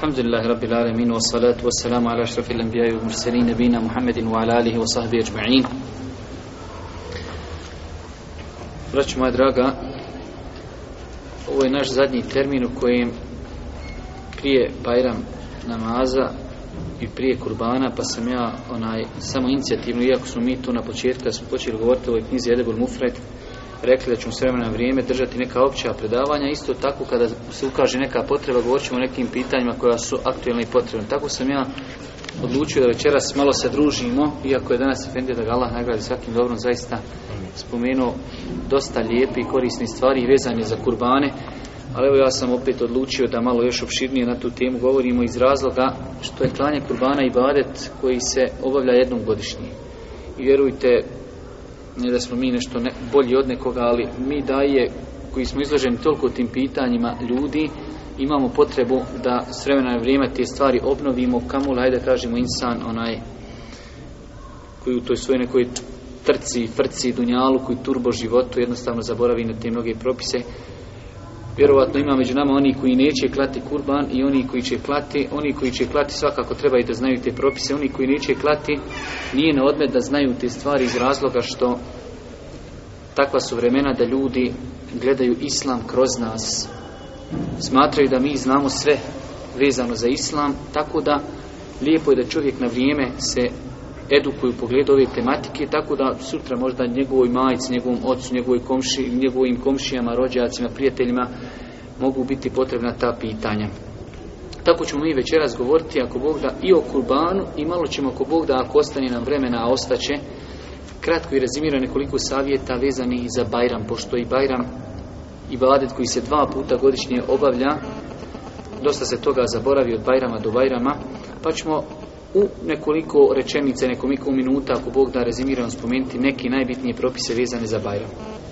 Alhamdulillahi Rabbil Alamin, wa salatu wa salamu ala ašrafil anbijai wa mursalin nabina Muhammedin wa ala alihi wa sahbihi ajma'in. Braćo moja draga, ovo je naš zadnji termin u kojem prije Bajram namaza i prije kurbana, pa sam ja samo inicijativno, iako smo mi tu na početku, kada smo počeli govoriti o ovoj knjizi Edebul Mufred, rekli da ćemo s vremena na vrijeme držati neka opća predavanja, isto tako kada se ukaže neka potreba govorit ćemo o nekim pitanjima koja su aktualne i potrebne. Tako sam ja odlučio da večeras malo se družimo, iako je danas Efendija da ga Allah nagradi svakim dobrom, zaista spomenuo dosta lijepi i korisni stvari vezane za kurbane, ali evo ja sam opet odlučio da malo još opširnije na tu temu govorimo iz razloga što je klanje kurbana ibadet koji se obavlja jednom godišnje. I vjerujte, ne da smo mi nešto bolji od nekoga, ali mi daje koji smo izloženi toliko tim pitanjima ljudi, imamo potrebu da s vremena na vrijeme te stvari obnovimo, kamula, ajde da kažemo insan koji u toj svojoj nekoj trci, frci, dunjaluku i turbo životu jednostavno zaboravi na te mnoge propise. Vjerovatno ima među nama oni koji neće klati kurban i oni koji će klati. Oni koji će klati svakako treba i da znaju te propise. Oni koji neće klati nije na odmet da znaju te stvari iz razloga što takva su vremena da ljudi gledaju islam kroz nas. Smatraju da mi znamo sve vezano za islam, tako da lijepo je da čovjek na vrijeme se edukuje u pogledu ove tematike, tako da sutra možda njegovoj majici, njegovom ocu, njegovim komšijama, rođacima, prijateljima mogu biti potrebna ta pitanja. Tako ćemo mi večeras govoriti, ako Bog da, i o kurbanu i malo ćemo, ako Bog da, ako ostane nam vremena, a ostaće, kratko i rezimira nekoliko savjeta vezanih za Bajram, pošto i Bajram ibadet koji se 2 puta godišnje obavlja, dosta se toga zaboravi od Bajrama do Bajrama, pa ćemo u nekoliko rečenica, nekoliko minuta, ako Bog da, rezimiram spomenuti neki najbitnije propise vezane za Bajram.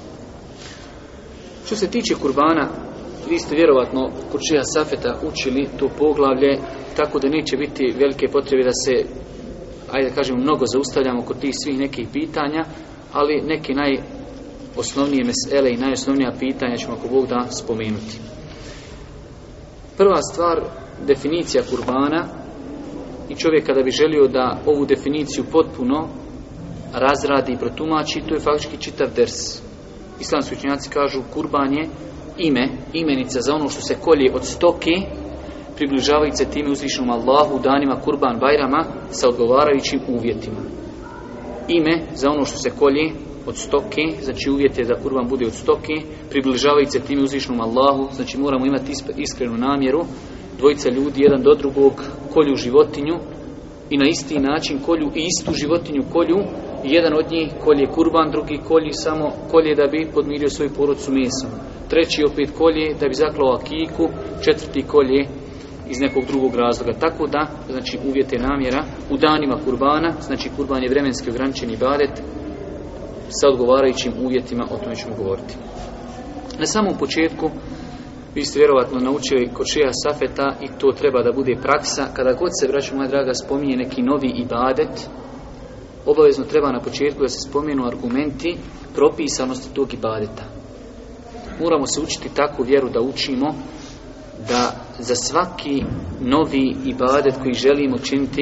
Što se tiče kurbana, vi ste vjerovatno kod Šeha Safeta učili to poglavlje, tako da neće biti velike potrebe da se, ajde da kažemo, mnogo zaustavljamo kod tih svih nekih pitanja, ali neke najosnovnije mesele i najosnovnija pitanja ćemo, ako Bog da, spomenuti. Prva stvar, definicija kurbana. I čovjek kada bi želio da ovu definiciju potpuno razradi i protumači, to je faktički čitav ders. Islamski učenjaci kažu kurban je imenica za ono što se kolje od stoke, približavajući se time uzvišenom Allahu u danima kurban Bajrama sa odgovarajućim uvjetima. Ime za ono što se kolje od stoke, znači uvjet je da kurban bude od stoke, približavajući se time uzvišenom Allahu, znači moramo imati iskrenu namjeru. Dvojica ljudi, jedan do drugog, kolju životinju i na isti način kolju i istu životinju kolju. Jedan od njih kolje kurban, drugi kolje da bi podmirio svoju porodcu mesom. Treći opet kolje da bi zaklao akiku, četvrti kolje iz nekog drugog razloga. Tako da, znači uvjet je namjera u danima kurbana, znači kurban je vremenski ograničeni ibadet sa odgovarajućim uvjetima, o tome ćemo govoriti. Na samom početku, vi ste vjerovatno naučili kod Šeha Safeta i to treba da bude praksa. Kada god se, braćo moja draga, spominje neki novi ibadet, obavezno treba na početku da se spomenu argumenti propisanosti tog ibadeta. Moramo se učiti takvu vjeru da učimo da za svaki novi ibadet koji želimo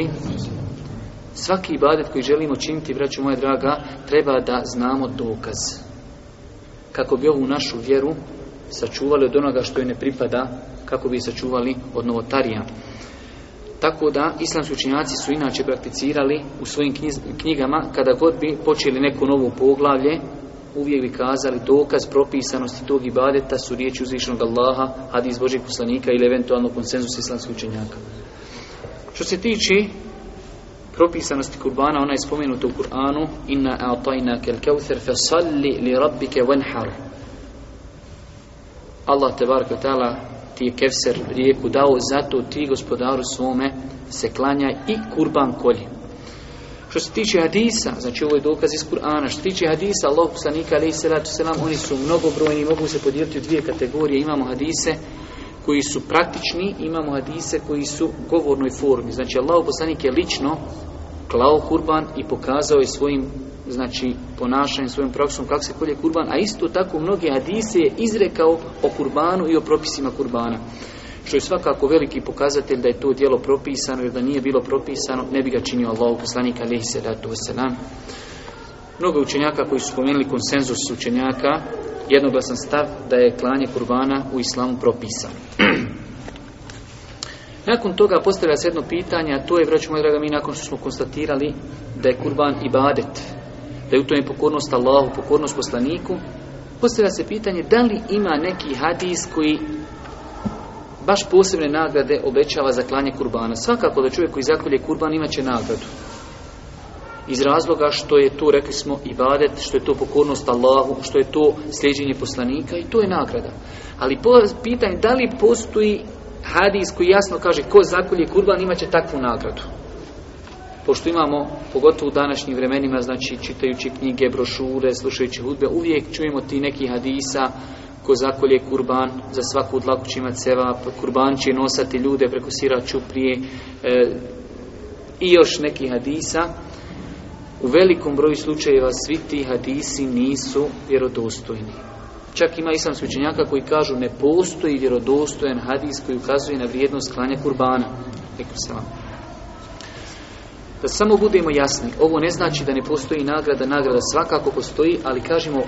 činiti, braćo moja draga, treba da znamo dokaz. Kako bi ovu našu vjeru sačuvali od onoga što joj ne pripada, kako bi sačuvali od novotarija. Tako da islamski učenjaci su inače prakticirali u svojim knjigama, kada god bi počeli neko novo poglavlje, uvijek bi kazali dokaz propisanosti tog ibadeta su riječi uzvišenog Allaha, hadis Božih poslanika ili eventualno konsenzus islamskih učenjaka. Što se tiče propisanosti kurbana, ona je spomenuta u Kur'anu: Inna a'tajnaka al-kawthar fasalli li rabbika wanhar. Allah tebareke ve taala ti je Kevser, rijeku, dao, zato ti gospodaru svome se klanjaj i kurban kolji. Što se tiče hadisa, znači ovo je dokaz iz Kur'ana, što se tiče hadisa Allahog poslanika alejhi selatu selam, oni su mnogobrojni, mogu se podijeliti u 2 kategorije. Imamo hadise koji su praktični, imamo hadise koji su u govornoj formi. Znači Allahog poslanik je lično klao kurban i pokazao je svojim, znači, ponašanjem, svojom praksom kako se kolje kurban, a isto tako mnoge hadise je izrekao o kurbanu i o propisima kurbana. što je svakako veliki pokazatelj da je to djelo propisano, jer da nije bilo propisano ne bi ga činio Allahov poslanik alejhi selatu vesselam. Mnogo učenjaka koji su spomenuli konsenzus učenjaka, jednoglasan stav da je klanje kurbana u islamu propisano. Nakon toga postavlja se jedno pitanje, a to je, braćo moji draga, mi nakon što smo konstatirali da je kurban ibadet, da je u tome pokornost Allahu, pokornost poslaniku, postavlja se pitanje da li ima neki hadis koji baš posebne nagrade obećava za klanje kurbana. Svakako da čovjek koji zakolje kurban imat će nagradu. Iz razloga što je to, rekli smo, ibadet, što je to pokornost Allahu, što je to slijeđenje poslanika i to je nagrada. Ali pitanje da li postoji hadis koji jasno kaže ko zakolje kurban imat će takvu nagradu. Pošto imamo, pogotovo u današnjim vremenima, znači čitajući knjige, brošure, slušajući hudbe, uvijek čujemo ti neki hadisa, ko zakolje kurban, za svaku dlaku će imati sevap, kurban će nosati ljude preko sira čuprije i još neki hadisa. U velikom broju slučajeva svi ti hadisi nisu vjerodostojni. Čak ima islamski učenjaka koji kažu ne postoji vjerodostojan hadis koji ukazuje na vrijednost klanja kurbana. Da samo budemo jasni, ovo ne znači da ne postoji nagrada, nagrada svakako postoji, ali kažemo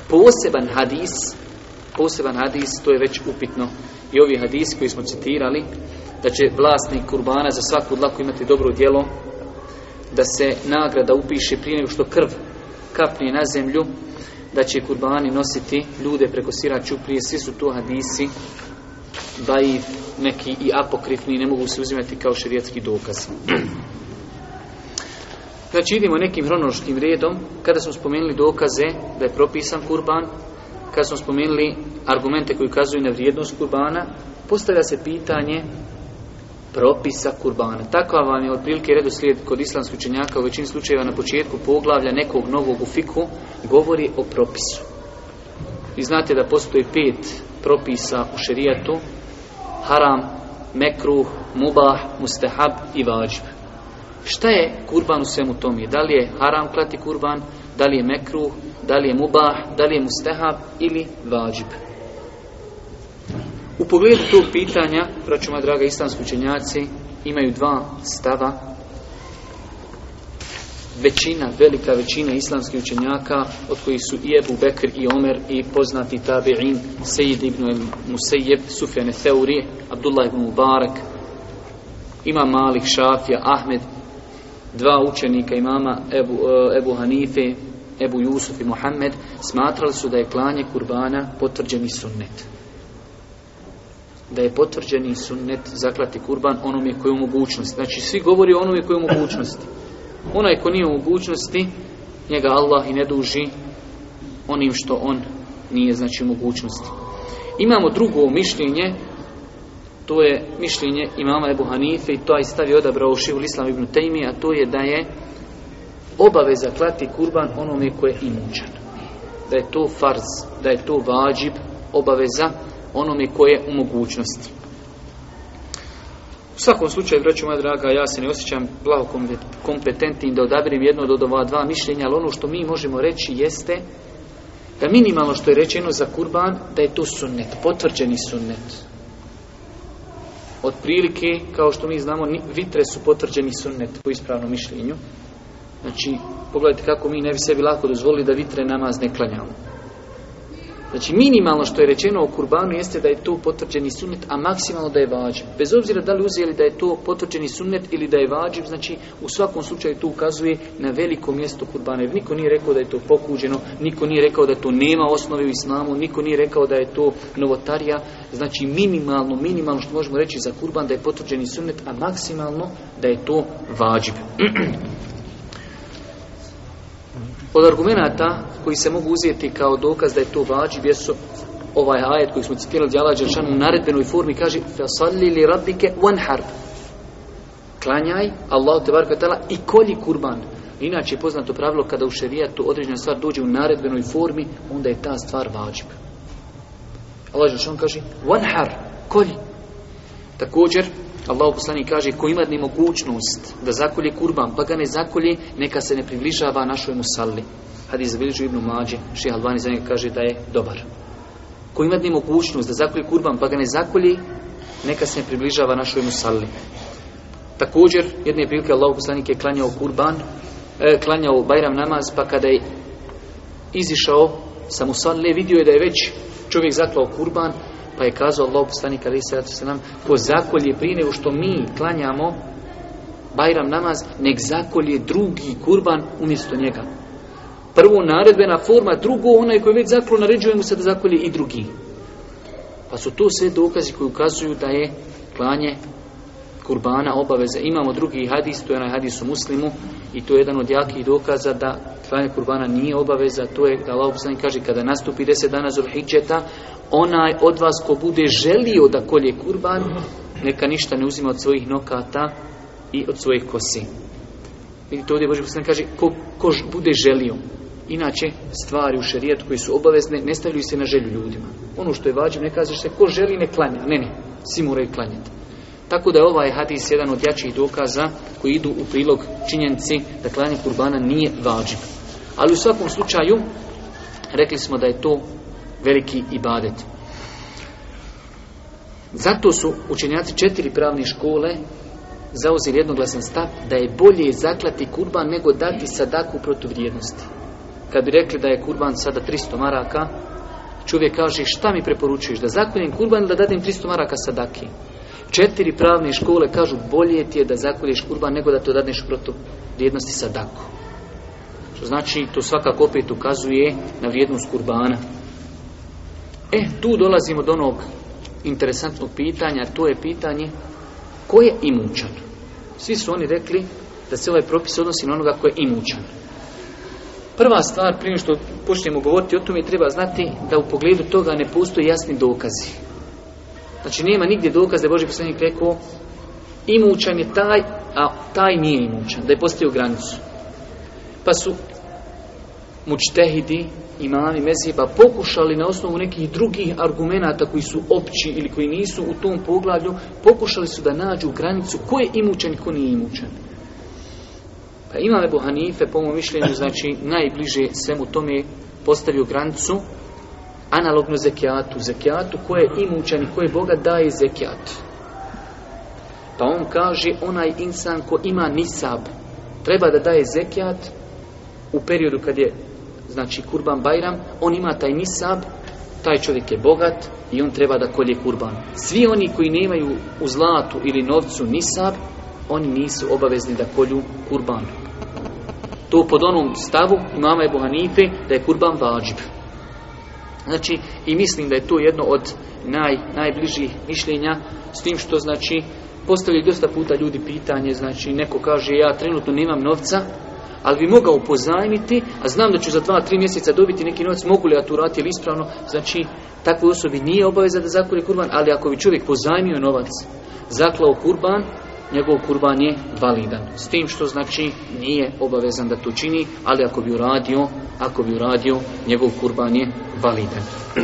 poseban hadis, to je već upitno. I ovi hadisi koji smo citirali, da će vlasnik kurbana za svaku dlaku imati dobro djelo, da se nagrada upiše prije nego što krv kapne na zemlju, da će kurbani nositi ljude preko sira čuprije, svi su to hadisi daif, neki i apokrifni, ne mogu se uzimati kao šerijatski dokaz. Znači idemo nekim hronološkim redom. Kada smo spomenuli dokaze da je propisan kurban, kada smo spomenuli argumente koji ukazuju na vrijednost kurbana, postavlja se pitanje propisa kurbana. Takav vam je otprilike redoslijed kod islamskih učenjaka u većini slučajeva na početku poglavlja nekog novog u fikhu govori o propisu. Vi znate da postoji 5 propisa u šerijatu: haram, mekruh, mubah, mustahab i vađib. Šta je kurban u svemu tome? Da li je haram klati kurban, da li je mekruh, da li je mubah, da li je mustahab ili vađib? U pogledu tog pitanja, braćo moja draga, islamski učenjaci imaju 2 stava. Velika većina islamskih učenjaka, od kojih su i Ebu Bekr i Omer i poznati tabi'in, Sejid ibn Musejjeb, Sufjan Theuri, Abdullah ibn Mubarak, Imam Malik, Šafija, Ahmed, 2 učenika imama Ebu Hanife, Ebu Jusuf i Muhammed, smatrali su da je klanje kurbana potvrđeni sunnet. Da je potvrđeni sunnet zaklati kurban onome koji je u mogućnosti. Znači svi govori o onome koji je u mogućnosti. Onaj ko nije u mogućnosti, njega Allah i ne duži onim što on nije, znači, u mogućnosti. Imamo drugo mišljenje, to je mišljenje imama Ebu Hanife i to je stav odabrao Šejhul Islam ibn Tejmija, a to je da je obaveza klati kurban onome ko je imućan. Da je to farz, da je to vađib, obaveza onome ko je u mogućnosti. U svakom slučaju, braćo moja draga, ja se ne osjećam blago kompetentnim da odaberem jedno od ova 2 mišljenja, ali ono što mi možemo reći jeste da minimalno što je rečeno za kurban, da je to sunnet, potvrđeni sunnet. Otprilike, kao što mi znamo, vitre su potvrđeni sunnet po ispravnom mišljenju. Znači, pogledajte kako mi ne bi sebi lako dozvolili da vitre namaz ne klanjamo. Znači, minimalno što je rečeno o kurbanu jeste da je to potvrđeni sunnet, a maksimalno da je vađib. Bez obzira da li uzeli da je to potvrđeni sunnet ili da je vađib, znači u svakom slučaju to ukazuje na veliko mjesto kurbana. Jer niko nije rekao da je to pokuđeno, niko nije rekao da to nema osnove u islamu, niko nije rekao da je to novotarija. Znači, minimalno što možemo reći za kurban da je potvrđeni sunnet, a maksimalno da je to vađib. Od argumenata koji se mogu uzeti kao dokaz da je to vađib jesu ovaj ajet koji smo citirali, Allah dželle u naredbenoj formi kaže fasalli li rabbike wanhar. Klanjaj Allahu tebareke ve taala i kolji kurban. Inače je poznato pravilo kada u šerijatu određena stvar dođe u naredbenoj formi, onda je ta stvar vađib. Allah dželle kaže wanhar, kolji. Također Allahu poslanik kaže ko ima nemogućnost da zakolje kurban pa ga ne zakolje, neka se ne približava našoj musalli. Hadis zabilježio Ibn Mađe, Šejh Albani za njega kaže da je dobar. Ko ima nemogućnost da zakolje kurban pa ga ne zakolje, neka se ne približava našoj musalli. Također, jedne prilike Allahov poslanik je klanjao Bajram namaz, pa kada je izišao sa musalle, vidio je da je već čovjek zaklao kurban, pa je kazao Allahov poslanik alejhi selatu selam, ko zakolje prije nego što mi klanjamo Bajram namaz, nek zakolje drugi kurban umjesto njega. Prvo naredbena forma, drugo onaj koji već zaklao, naređuje mu se da zakolje i drugi. Pa su to sve dokazi koji ukazuju da je klanje kurbana obaveza. Imamo drugi hadis, to je onaj hadis u Muslimu, i to je jedan od jakih dokaza da klanje kurbana nije obaveza. To je da Allahov poslanik kaže, kada nastupi 10 dana Zulhidžeta, onaj od vas ko bude želio da kolje kurban, neka ništa ne uzima od svojih nokata i od svojih kosi. Vidite, ovdje Božji poslanik kaže, ko bude želio. Inače, stvari u šerijatu koje su obavezne ne stavljaju se na želju ljudima. Ono što je vađiv, ne kaže se ko želi ne klanja. Ne, svi moraju klanjati. Tako da je ovaj hadis jedan od jačih dokaza koji idu u prilog činjenici da klanje kurbana nije vađiv. Ali u svakom slučaju, rekli smo da je to veliki ibadet. Zato su učenjaci 4 pravne škole zauzeli jednoglasan stav da je bolje zaklati kurban nego dati sadaku protuvrijednosti. Kad bi rekli da je kurban sada 300 maraka, čovjek kaže, šta mi preporučuješ, da zakoljem kurban ili da dadim 300 maraka sadaki? 4 pravne škole kažu, bolje ti je da zakolješ kurban nego da to dadneš protuvrijednosti sadaku. Što znači, to svakako opet ukazuje na vrijednost kurbana. Tu dolazimo do onog interesantnog pitanja, to je pitanje ko je imućan. Svi su oni rekli da se ovaj propis odnosi na onoga ko je imućan. Prva stvar, prije što počnemo govoriti o tome, treba znati da u pogledu toga ne postoji jasni dokazi. Znači nema nigdje dokaz da je Božji poslanik rekao imućan je taj, a taj nije imućan, da je postavio granicu. Pa su mučtehidi, imami mezheba pokušali na osnovu nekih drugih argumenata koji su opći ili koji nisu u tom poglavlju, pokušali su da nađu granicu ko je imućan i ko nije imućan. Pa imam Ebu Hanife, po mom mišljenju, znači najbliže svemu tome postavio granicu analogno zekijatu ko je imućan i ko je bogat daje zekijat. Pa on kaže onaj insan ko ima nisab treba da daje zekijat u periodu kad je znači kurban Bajram, on ima taj nisab, taj čovjek je bogat i on treba da kolje kurban. Svi oni koji nemaju u zlatu ili novcu nisab, oni nisu obavezni da kolju kurban. To pod onom stavu imama Ebu Hanife da je kurban vađib. Znači, i mislim da je to jedno od najbližih mišljenja, s tim što znači postavljaju dosta puta ljudi pitanje, znači neko kaže ja trenutno nemam novca, ali bi mogao pozajmiti, a znam da ću za 2-3 mjeseca dobiti neki novac, mogu li ja to raditi ili ispravno, znači takvoj osobi nije obaveza da zakolje kurban, ali ako bi čovjek pozajmio novac, zaklao kurban, njegov kurban je validan. S tim što znači nije obavezan da to čini, ali ako bi uradio, njegov kurban je validan.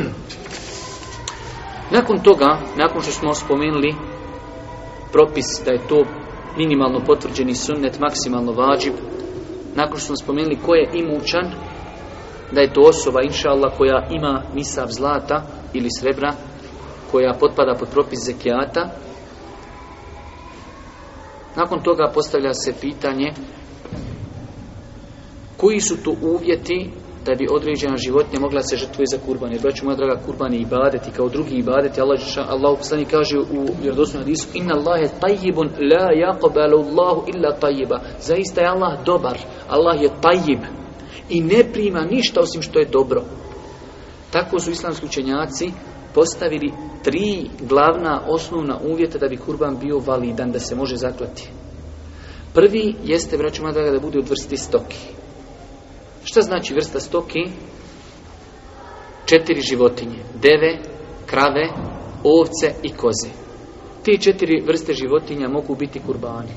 Nakon toga, nakon što smo spomenuli propis da je to minimalno potvrđeni sunnet, maksimalno vađib, nakon što smo spomenuli ko je imućan, da je to osoba, inša Allah, koja ima nisab zlata ili srebra, koja potpada pod propis zekijata. Nakon toga postavlja se pitanje koji su to uvjeti da bi određena životinja mogla se žrtvuje za kurban. Jer, braću moja draga, kurban je ibadet i kao drugi ibadeti. Allah poslanik kaže u vjerodostojnom hadisu: Inna Allahe tajibun la yaqbalu Allahu illa tajiba. Zaista je Allah dobar. Allah je tajib i ne prima ništa osim što je dobro. Tako su islamski učenjaci postavili 3 glavna osnovna uvjeta da bi kurban bio validan, da se može zaklati. Prvi jeste, braću moja draga, da bude od vrsti stoke. Šta znači vrsta stoke? 4 životinje: deve, krave, ovce i koze. Te 4 vrste životinja mogu biti kurbani.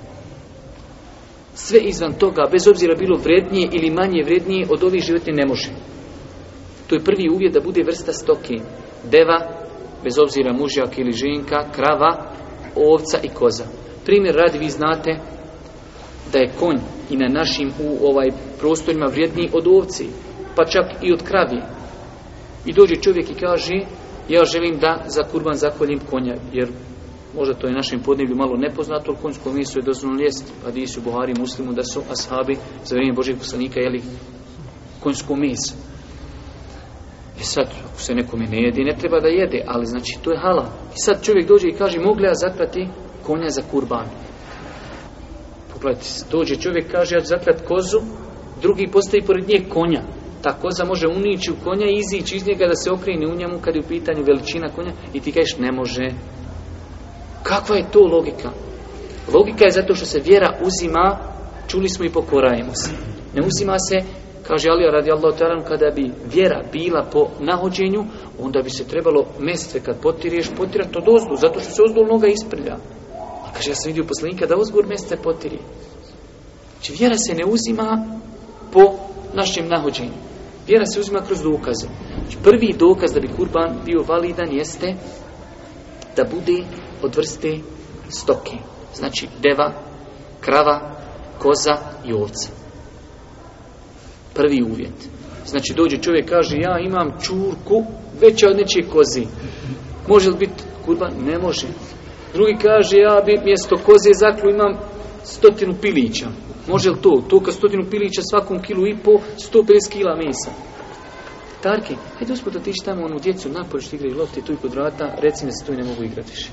Sve izvan toga, bez obzira bilo vrednije ili manje vrednije, od ovih životinja ne može. To je prvi uvjet, da bude vrsta stoke. Deva, bez obzira mužjak ili ženka, krava, ovca i koza. Primjer radi, vi znate da je konj i na našim prostorima vrijedniji od ovci, pa čak i od kravi. I dođe čovjek i kaže: ja želim da za kurban zakoljim konja, jer možda to je našem podneblju malo nepoznato, ali konjsko meso je dozvoljeno jesti. Hadis u Buhari i Muslimu da su ashabi za vrijeme Božjeg poslanika jeli konjsko meso. I sad, ako se nekome ne jede, ne treba da jede, ali znači to je halal. I sad čovjek dođe i kaže, mogu li ja zaklati konja za kurban? Pogledajte, dođe čovjek, kaže, ja ću zaklati kozu, drugi postavi pored nje konja. Ta koza može unići u konja i izići iz njega da se okrene u njemu kad je u pitanju veličina konja i ti kažeš ne može. Kakva je to logika? Logika je zato što se vjera uzima, čuli smo i pokorajemo se. Ne uzima se, kaže Alija radijallahu ta'ala, kada bi vjera bila po nahođenju, onda bi se trebalo mestve kad potireš, potirati od ozdu, zato što se ozdol noga isprlja. A kaže, ja sam vidio poslanika da ozgor mestve potiri. Znači vjera se ne uzima po našem nahođenju. Vjera se uzima kroz dokaze. Znači, prvi dokaz da bi kurban bio validan jeste da bude od vrste stoke. Znači deva, krava, koza i ovca. Prvi uvjet. Znači dođe čovjek kaže ja imam čurku veća od nečije kozi. Može li biti kurban? Ne može. Drugi kaže ja bi mjesto koze zaklu imam 100 pilića. Može li to? To kad 100 pilića svakom kilu i po 150 kila mesa. Tarki, hajde uspod otići tamo onu djecu napolje što igraju lopti tu i kod vrata, reci mi se tu i ne mogu igrati više.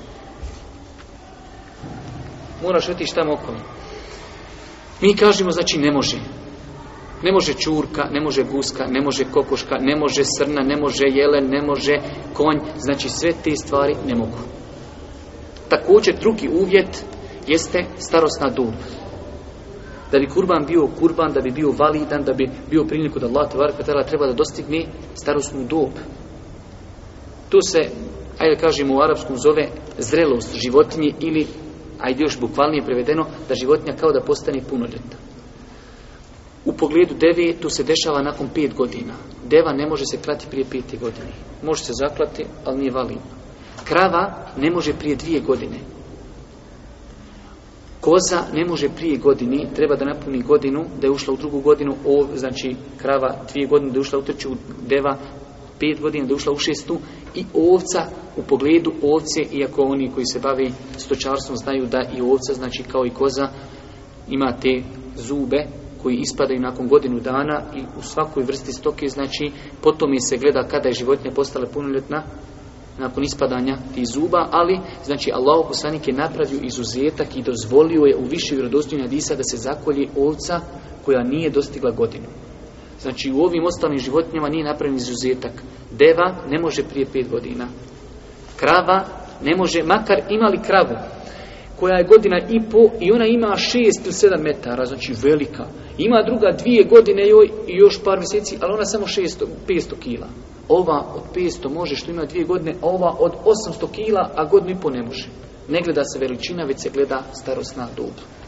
Moraš otići tamo okolo. Mi kažemo znači ne može. Ne može čurka, ne može guska, ne može kokoška, ne može srna, ne može jelen, ne može konj. Znači sve te stvari ne mogu. Također drugi uvjet jeste starosna dob. Da bi kurban bio kurban, da bi bio validan, da bi bio primljen kod Allah treba da dostigne starosnu dob. To se, ajde kažemo u arapskom zove zrelost životinje ili, ajde još bukvalnije prevedeno, da životinja kao da postane punoljetna. U pogledu deve to se dešava nakon 5 godina. Deva ne može se klati prije 5 godine. Može se zaklati, ali nije validno. Krava ne može prije 2 godine. Koza ne može prije godini, treba da napuni godinu, da je ušla u drugu godinu, znači krava 2 godine da je ušla u 3, deva 5 godina da je ušla u 6 i ovca u pogledu ovce, iako oni koji se bave stočarstvom znaju da i ovca, znači kao i koza, ima te zube koji ispadaju nakon godinu dana i u svakoj vrsti stoke, znači potom je se gleda kada je životinja postala punoljetna nakon ispadanja tih zuba, ali znači Allahov poslanik je napravio izuzetak i dozvolio je u više vjerodostojnih hadisa da se zakolje ovca koja nije dostigla godinu. Znači u ovim ostalim životinjama nije napravljen izuzetak. Deva ne može prije 5 godina. Krava ne može, makar imali kravu koja je godina i po i ona ima 6 ili 7 metara, znači velika. Ima druga 2 godine joj i još par mjeseci, ali ona samo 500 kila. Ova od 500 može što ima 2 godine, a ova od 800 kila, a godinu i po ne može. Ne gleda se veličina, već se gleda starosna dob.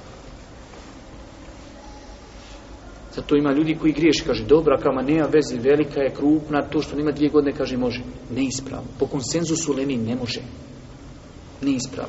Zato ima ljudi koji griješi, kaže dobra krava, nema veze, velika je, krupna, to što nema 2 godine, kaže može. Neispravno. Po konsenzusu uleme ne može. Neispravno.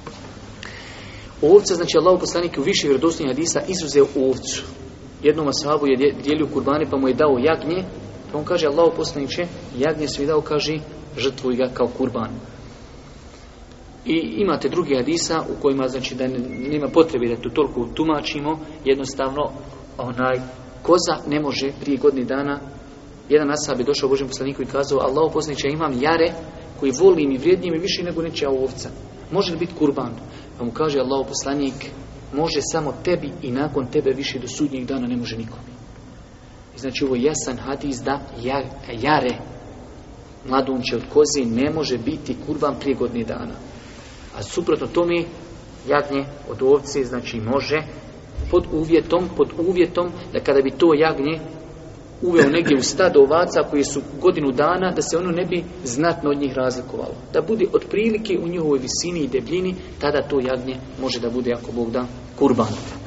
Ovca, znači Allahov poslanik u više vjerodostojnih hadisa izuzeo ovcu. Jednom ashabu je dijelio kurbane pa mu je dao jagnje, pa on kaže Allahov poslaniče, jagnje su mi dao, kaže žrtvuj ga kao kurban. I imate drugi hadisa u kojima znači da nema potrebe da to toliko tumačimo, jednostavno koza ne može prije godini dana. Jedan ashab je došao Božjem poslaniku i kazao Allahov poslaniče, imam jare koji volim i vrijednije mi više nego nečija ovca. Može li biti kurban? Pa mu kaže Allahov poslanik, može samo tebi i nakon tebe više do sudnjeg dana ne može nikom. I znači ovo je jasan hadis da jare mladunče od koze ne može biti kurban prije godini dana. A suprotno tome jagnje od ovce znači može pod uvjetom da kada bi to jagnje uveo negdje u stado ovaca koji su godinu dana, da se ono ne bi znatno od njih razlikovalo. Da bude otprilike u njihovoj visini i debljini, tada to jagnje može da bude, ako Bog da, kurban.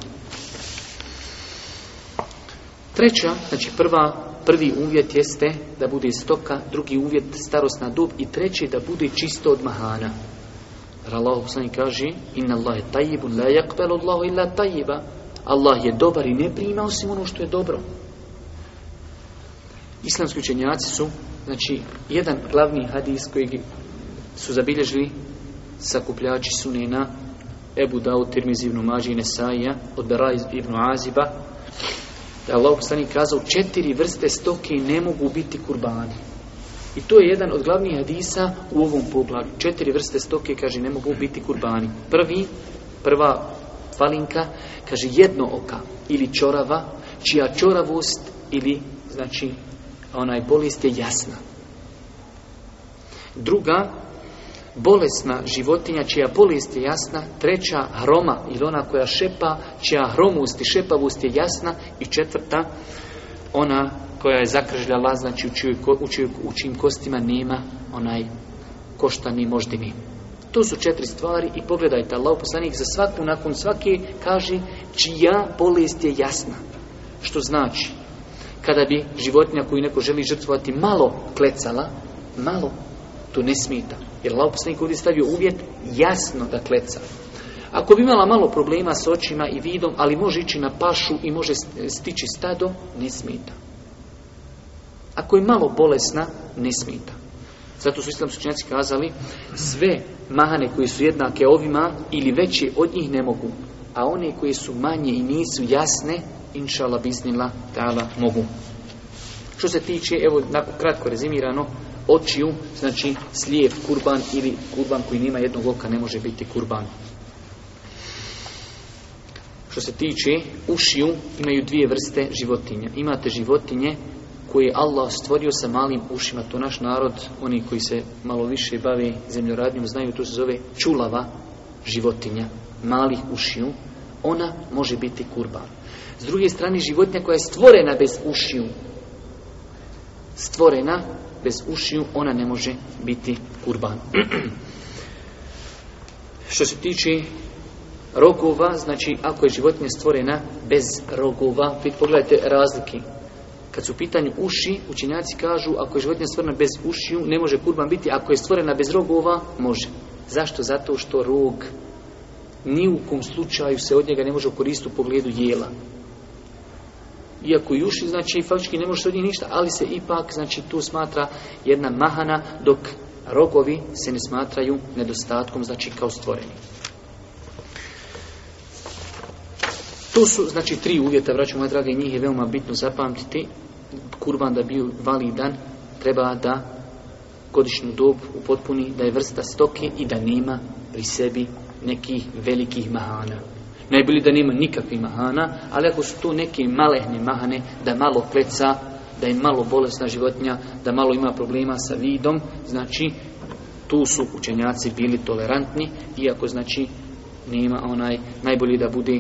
Treća, znači prvi uvjet jeste da bude stoka, drugi uvjet starosna dob i treći da bude čisto od mahana. Jer Allah poslanik kaže inna Allahe tajibun la yaqbalu Allahu illa tajiba. Allah je dobar i ne prima osim ono što je dobro. Islamski učenjaci su, znači, jedan glavni hadis koji su zabilježili sakupljači sunena Ebu Daud, Tirmizi ibn Mađi i Nesaija od Bara ibn Aziba, da Allah poslanik kazao 4 vrste stoke ne mogu biti kurbani. I to je jedan od glavnih hadisa u ovom poglavlju. 4 vrste stoke, kaže, ne mogu biti kurbani. Prva falinka, kaže, jedno oka ili čorava, čija čoravost ili, znači, bolest je jasna. Druga, bolesna životinja čija bolest je jasna. Treća, hroma ili ona koja šepa, čija hromost i šepavost je jasna. I četvrta, ona koja je zakržljala, znači u čijim kostima nema onaj koštani moždini. To su 4 stvari i pogledajte, Allah poslanik za svaku, nakon svake kaže čija bolest je jasna. Što znači, kada bi životinja koju neko želi žrtvovati malo klecala, malo, to ne smeta. Jer Allah poslanik ovdje stavio uvjet jasno da kleca. Ako bi imala malo problema s očima i vidom, ali može ići na pašu i može stići stado, ne smeta. Ako je malo bolesna, ne smeta. Zato su islamski učenjaci kazali, sve mahane koje su jednake ovima ili veće od njih ne mogu, a one koje su manje i nisu jasne, inša Allah biznila ta'ala mogu. Što se tiče, evo nakon kratko rezimirano, očiju, znači slijep kurban ili kurban koji nema jednog oka ne može biti kurban. Što se tiče ušiju, imaju 2 vrste životinja. Imate životinje koje je Allah stvorio sa malim ušima. To naš narod, oni koji se malo više bave zemljoradnjom, znaju, to se zove čulava životinja, malih ušiju. Ona može biti kurban. S druge strane, životinja koja je stvorena bez ušiju, ona ne može biti kurban. Što se tiče rogova, znači ako je životinja stvorena bez rogova, pogledajte razlike. Kad su u pitanju uši, učenjaci kažu ako je životinja stvorena bez ušiju, ne može kurban biti, ako je stvorena bez rogova, može. Zašto? Zato što rog ni u kom slučaju se od njega ne može koristiti u pogledu jela. Iako i uši, znači faktički ne može se od njih ništa, ali se ipak, znači tu smatra jedna mahana, dok rogovi se ne smatraju nedostatkom, znači kao stvoreni. To su, znači, 3 uvjeta, braćo moja draga, i njih je veoma bitno zapamtiti. Kurban da bio validan, treba da godišnju dob upotpuni, da je vrsta stoke i da nema pri sebi nekih velikih mahana. Najbolje da nema nikakvih mahana, ali ako su to neke malehne mahane, da malo kleca, da je malo bolesna životinja, da malo ima problema sa vidom, znači tu su učenjaci bili tolerantni, iako znači nema najbolje da bude,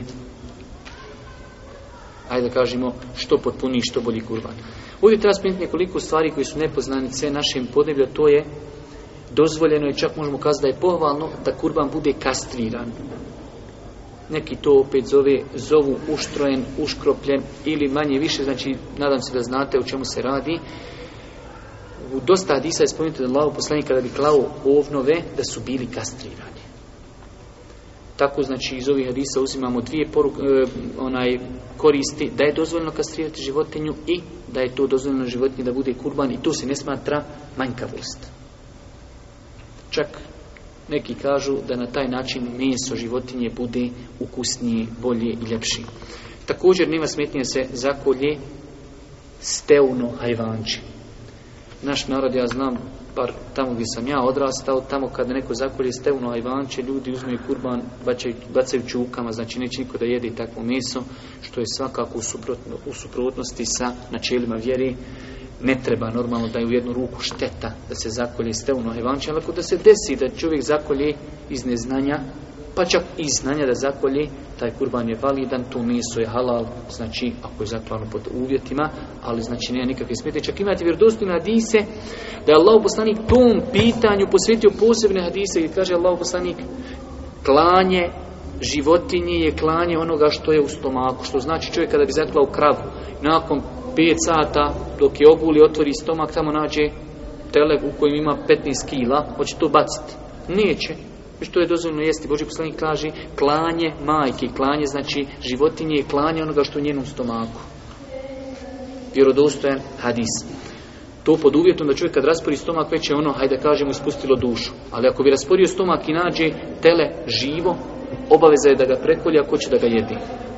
ajde da kažemo, što potpuniji, što bolji kurban. Ovdje treba spomenuti nekoliko stvari koji su nepoznanice našem podneblju, to je dozvoljeno i čak možemo kazati da je pohvalno da kurban bude kastriran. Neki to opet zovu uštrojen, uškropljen ili manje više, znači nadam se da znate o čemu se radi. U dosta hadisa je spomenuto da Allahov poslanik kada bi klao ovnove da su bili kastrirani. Tako znači iz ovih hadisa uzimamo 2 koristi, da je dozvoljeno kastrirati životinju i da je to dozvoljeno životinji da bude kurban i to se ne smatra manjkavost. Čak neki kažu da na taj način meso životinje bude ukusnije, bolje i ljepše. Također nema smetnje da se zakolje steuno hajvanče. Naš narod, ja znam, bar tamo gdje sam ja odrastao, tamo kada neko zakolje steuno hajvanče, ljudi uzmeju kurban, bacaju čukama, znači neće niko da jede takvo meso, što je svakako u suprotnosti sa načelima vjere. Ne treba normalno da je u jednu ruku šteta da se zakolje steuno hajvanče, ali ako da se desi da čovjek zakolje iz neznanja, pa čak iz znanja da zakolje, taj kurban je validan, to meso je halal, znači ako je zaklano pod uvjetima, ali znači nema nikakve smetnje. Čak imate vjerodostojne hadise da je Allahov poslanik tom pitanju posvetio posebne hadise i kaže Allahov poslanik, klanje životinje je klanje onoga što je u stomaku, što znači čovjek kada bi zaklao kravu, nakon 5 sata dok je oguli, otvori stomak, tamo nađe tele u kojem ima 15 kila, hoće to baciti. Neće. Što je dozvoljeno jesti. Božji poslanik kaže klanje majke, klanje znači životinje je klanje onoga što je u njenom stomaku. Vjerodostojan hadis. To pod uvjetom da čovjek kad raspori stomak već je ono, hajde kažemo, ispustilo dušu. Ali ako bi rasporio stomak i nađe tele živo, obaveza je da ga prekolje ako će da ga jedi.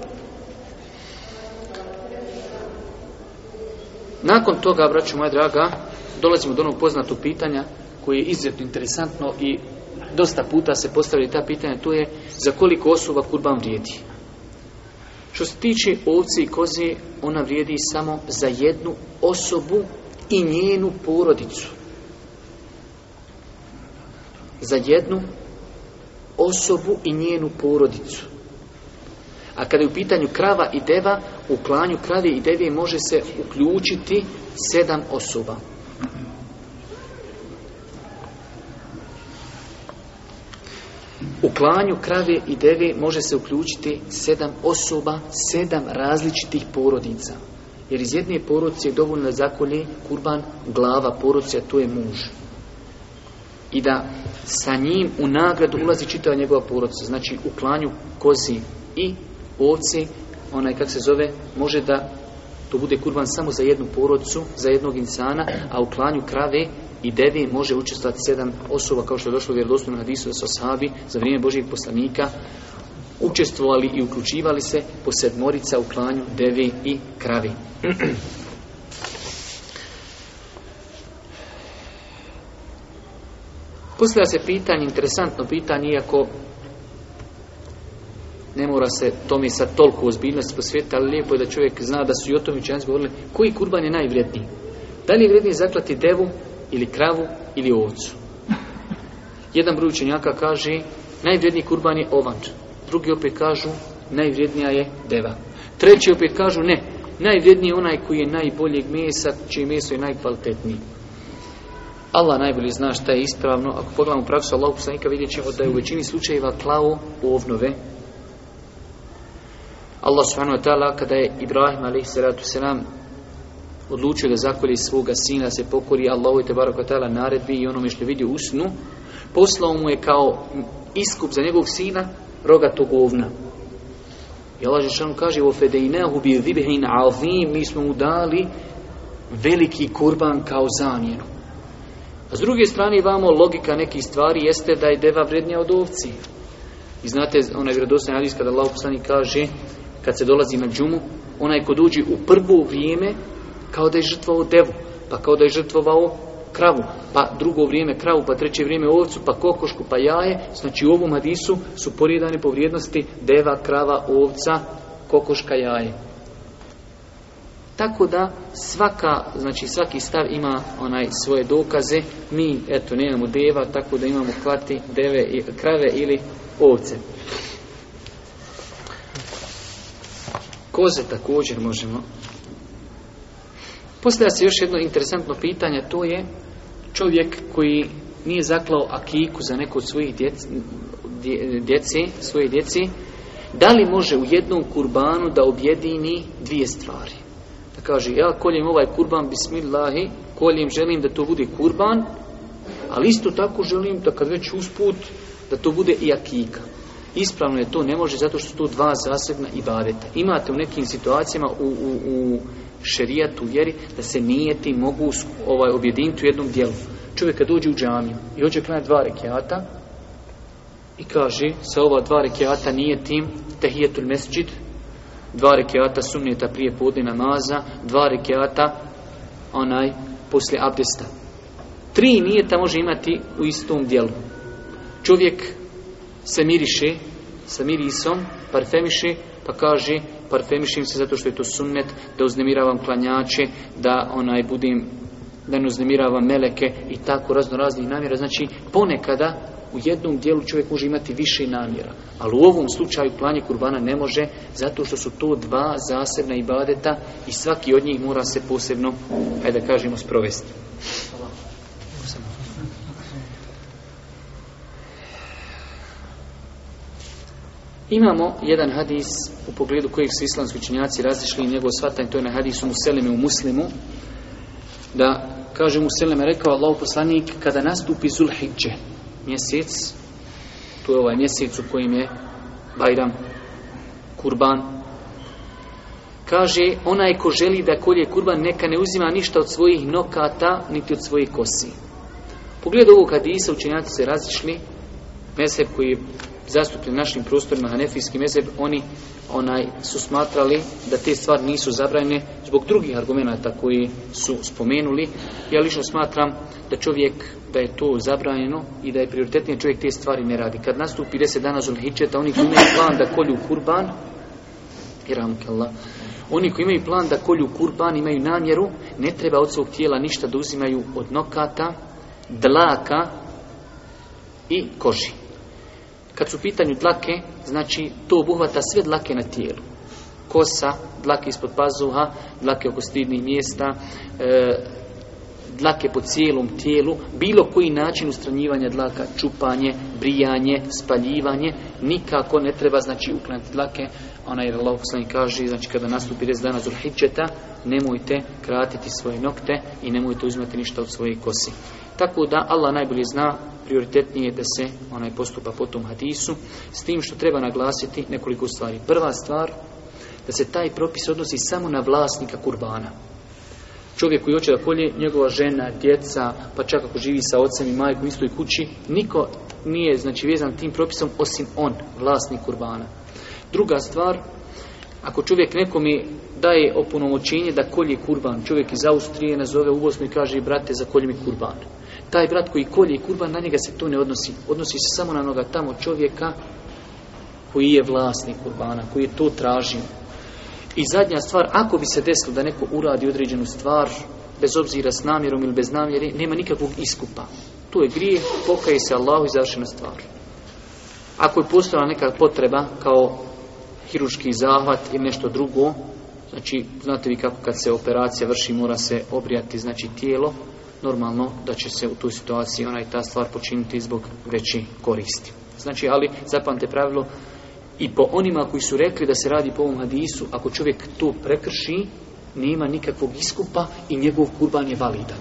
Nakon toga, braćo moja draga, dolazimo do onog poznatog pitanja koje je izuzetno interesantno i dosta puta se postavili ta pitanja, to je za koliko osoba kurban vrijedi. Što se tiče ovce i koze, ona vrijedi samo za jednu osobu i njenu porodicu. Za jednu osobu i njenu porodicu. A kada je u pitanju krava i deva, u klanju krave i deve može se uključiti 7 osoba. U klanju krave i deve može se uključiti 7 osoba, 7 različitih porodica. Jer iz jedne porodice je dovoljno da zakolje kurban glava porodice, a to je muž. I da sa njim u nagradu ulazi čitava njegova porodica. Znači u klanju kozi i ovce, onaj kako se zove, može da to bude kurban samo za jednu porodicu, za jednog insana, a u klanju krave i deve može učestvovati 7 osoba, kao što je došlo u vjerodostojnom hadisu da su ashabi za vrijeme Božijeg poslanika učestvovali i uključivali se po 7 u klanju deve i krave. Postavlja se pitanje, interesantno pitanje, iako ne mora se tome sad toliko ozbiljnosti posvetiti, ali lijepo je da čovjek zna da su i o tome učenjaci govorili koji kurban je najvrijedniji. Da li je vrijednije zaklati devu ili kravu ili ovcu? Jedan broj učenjaka kaže najvrijedniji kurban je ovan. Drugi opet kažu najvrijednija je deva. Treći opet kažu ne, najvrijedniji je onaj koji je najboljeg mesa, čije meso je najkvalitetniji. Allah najbolje zna šta je ispravno. Ako pogledamo praksu Allahog poslanika, vidjet ćemo da je u većini slučajeva klao ovnove. Allah subhanahu wa ta'ala, kada je Ibrahim a.s. odlučio da zakolje svoga sina, se pokori Allahu te baraka ta'ala naredbi i onome što je vidio u snu, poslao mu je kao iskup za njegovog sina rogatog ovna. I Allah žešanu kaže وَفَدَيْنَاهُ بِذِبْهِنْ عَظِيمٍ, mi smo mu dali veliki kurban kao zamjenu. A s druge strane vamo logika nekih stvari jeste da je deva vrednija od ovci. I znate onaj vjerodostojni hadis kada Allah poslanik kaže kad se dolazi na džumu, onaj ko dođe u prvo vrijeme kao da je žrtvovao devu, pa kao da je žrtvovao kravu, pa drugo vrijeme kravu, pa treće vrijeme ovcu, pa kokošku, pa jaje. Znači u ovom hadisu su poredane po vrijednosti deva, krava, ovca, kokoška, jaje. Tako da svaki stav ima onaj svoje dokaze. Mi eto nemamo deva, tako da imamo klati deve, krave ili ovce. Koze također možemo. Postavlja se još jedno interesantno pitanje, to je čovjek koji nije zaklao akiku za neko od svojih djece, da li može u jednom kurbanu da objedini 2 stvari? Da kaže, ja koljem ovaj kurban, bismillahi, koljem, želim da to bude kurban, ali isto tako želim da kad već usput, da to bude i akika. Ispravno je to, ne može, zato što su to 2 zasebna ibadeta. Imate u nekim situacijama u šerijatu, u vjeri, da se nijeti mogu objediniti u jednom dijelu. Čovjek kad dođe u džamiju i hoće klanjati 2 rekiata i kaže, sa ova 2 rekiata nijetim tehijetul mesdžid, 2 rekiata sunneta prije podne namaza, 2 rekiata poslije abdesta. 3 nijeta može imati u istom dijelu. Čovjek se miriše sa mirisom, parfemiše, pa kaže parfemišim se zato što je to sunnet, da uznemiravam klanjače, da da ne uznemiravam meleke i tako raznih namjera. Znači ponekada u jednom dijelu čovjek može imati više namjera, ali u ovom slučaju klanje kurbana ne može, zato što su to 2 zasebna ibadeta i svaki od njih mora se posebno, hajde da kažemo, sprovesti. Imamo jedan hadis u pogledu kojeg su islamski učenjaci razišli i njegov shvatanje, to je na hadisu Museleme u Muslimu, da kaže Museleme, rekao Allahov poslanik, kada nastupi Zulhidže mjesec, to je ovaj mjesec u kojim je Bajram, kurban, Kaže, onaj ko želi da kolje kurban, neka ne uzima ništa od svojih nokata, niti od svojih kosi. U pogledu ovog hadisa učenjaci se razišli. Mezheb koji je zastupljen našim prostorima, hanefijski mezheb, oni su smatrali da te stvari nisu zabranjene zbog drugih argumenata koji su spomenuli. Ja lično smatram da je to zabranjeno i da je prioritetnije čovjek te stvari ne radi. Kad nastupi 10 dana Zulhidžeta, oni koji imaju plan da kolju kurban, oni koji imaju plan da kolju kurban, imaju namjeru, ne treba od svog tijela ništa da uzimaju od nokata, dlaka i koži. Kad su u pitanju dlake, znači to obuhvata sve dlake na tijelu. Kosa, dlake ispod pazuha, dlake oko stidnih mjesta, dlake po cijelom tijelu, bilo koji način ustranjivanja dlaka, čupanje, brijanje, spaljivanje, nikako ne treba znači uklanjati dlake. Jer Allah poslanik kaže, znači kada nastupi 10 dana Zulhidžeta, nemojte kratiti svoje nokte i nemojte uzimati ništa od svoje kosi. Tako da Allah najbolje zna, prioritetnije da se postupa po tom hadisu, s tim što treba naglasiti nekoliko stvari. Prva stvar, da se taj propis odnosi samo na vlasnika kurbana. Čovjek koji hoće da kolje, njegova žena, djeca, pa čak ako živi sa ocem i majkom u istoj kući, niko nije vezan tim propisom osim on, vlasnik kurbana. Druga stvar, ako čovjek nekome daje opunomoćenje da kolje kurban, čovjek iz Austrije nazove u Bosnu i kaže, brate, zakolji mi kurban. Taj brat koji kolje kurban, na njega se to ne odnosi. Odnosi se samo na onoga tamo čovjeka koji je vlasnik kurbana, koji je to tražio. I zadnja stvar, ako bi se desilo da neko uradi određenu stvar, bez obzira s namjerom ili bez namjere, nema nikakvog iskupa. To je grijeh, pokaje se Allahu i završena stvar. Ako je postojala neka potreba kao hirurški zahvat ili nešto drugo, znači znate vi kako kad se operacija vrši mora se obrijati znači tijelo, normalno da će se u toj situaciji ta stvar počiniti zbog veće koristi. Znači, ali zapamte pravilo, i po onima koji su rekli da se radi po ovom hadisu, ako čovjek to prekrši, nema nikakvog iskupa i njegov kurban je validan.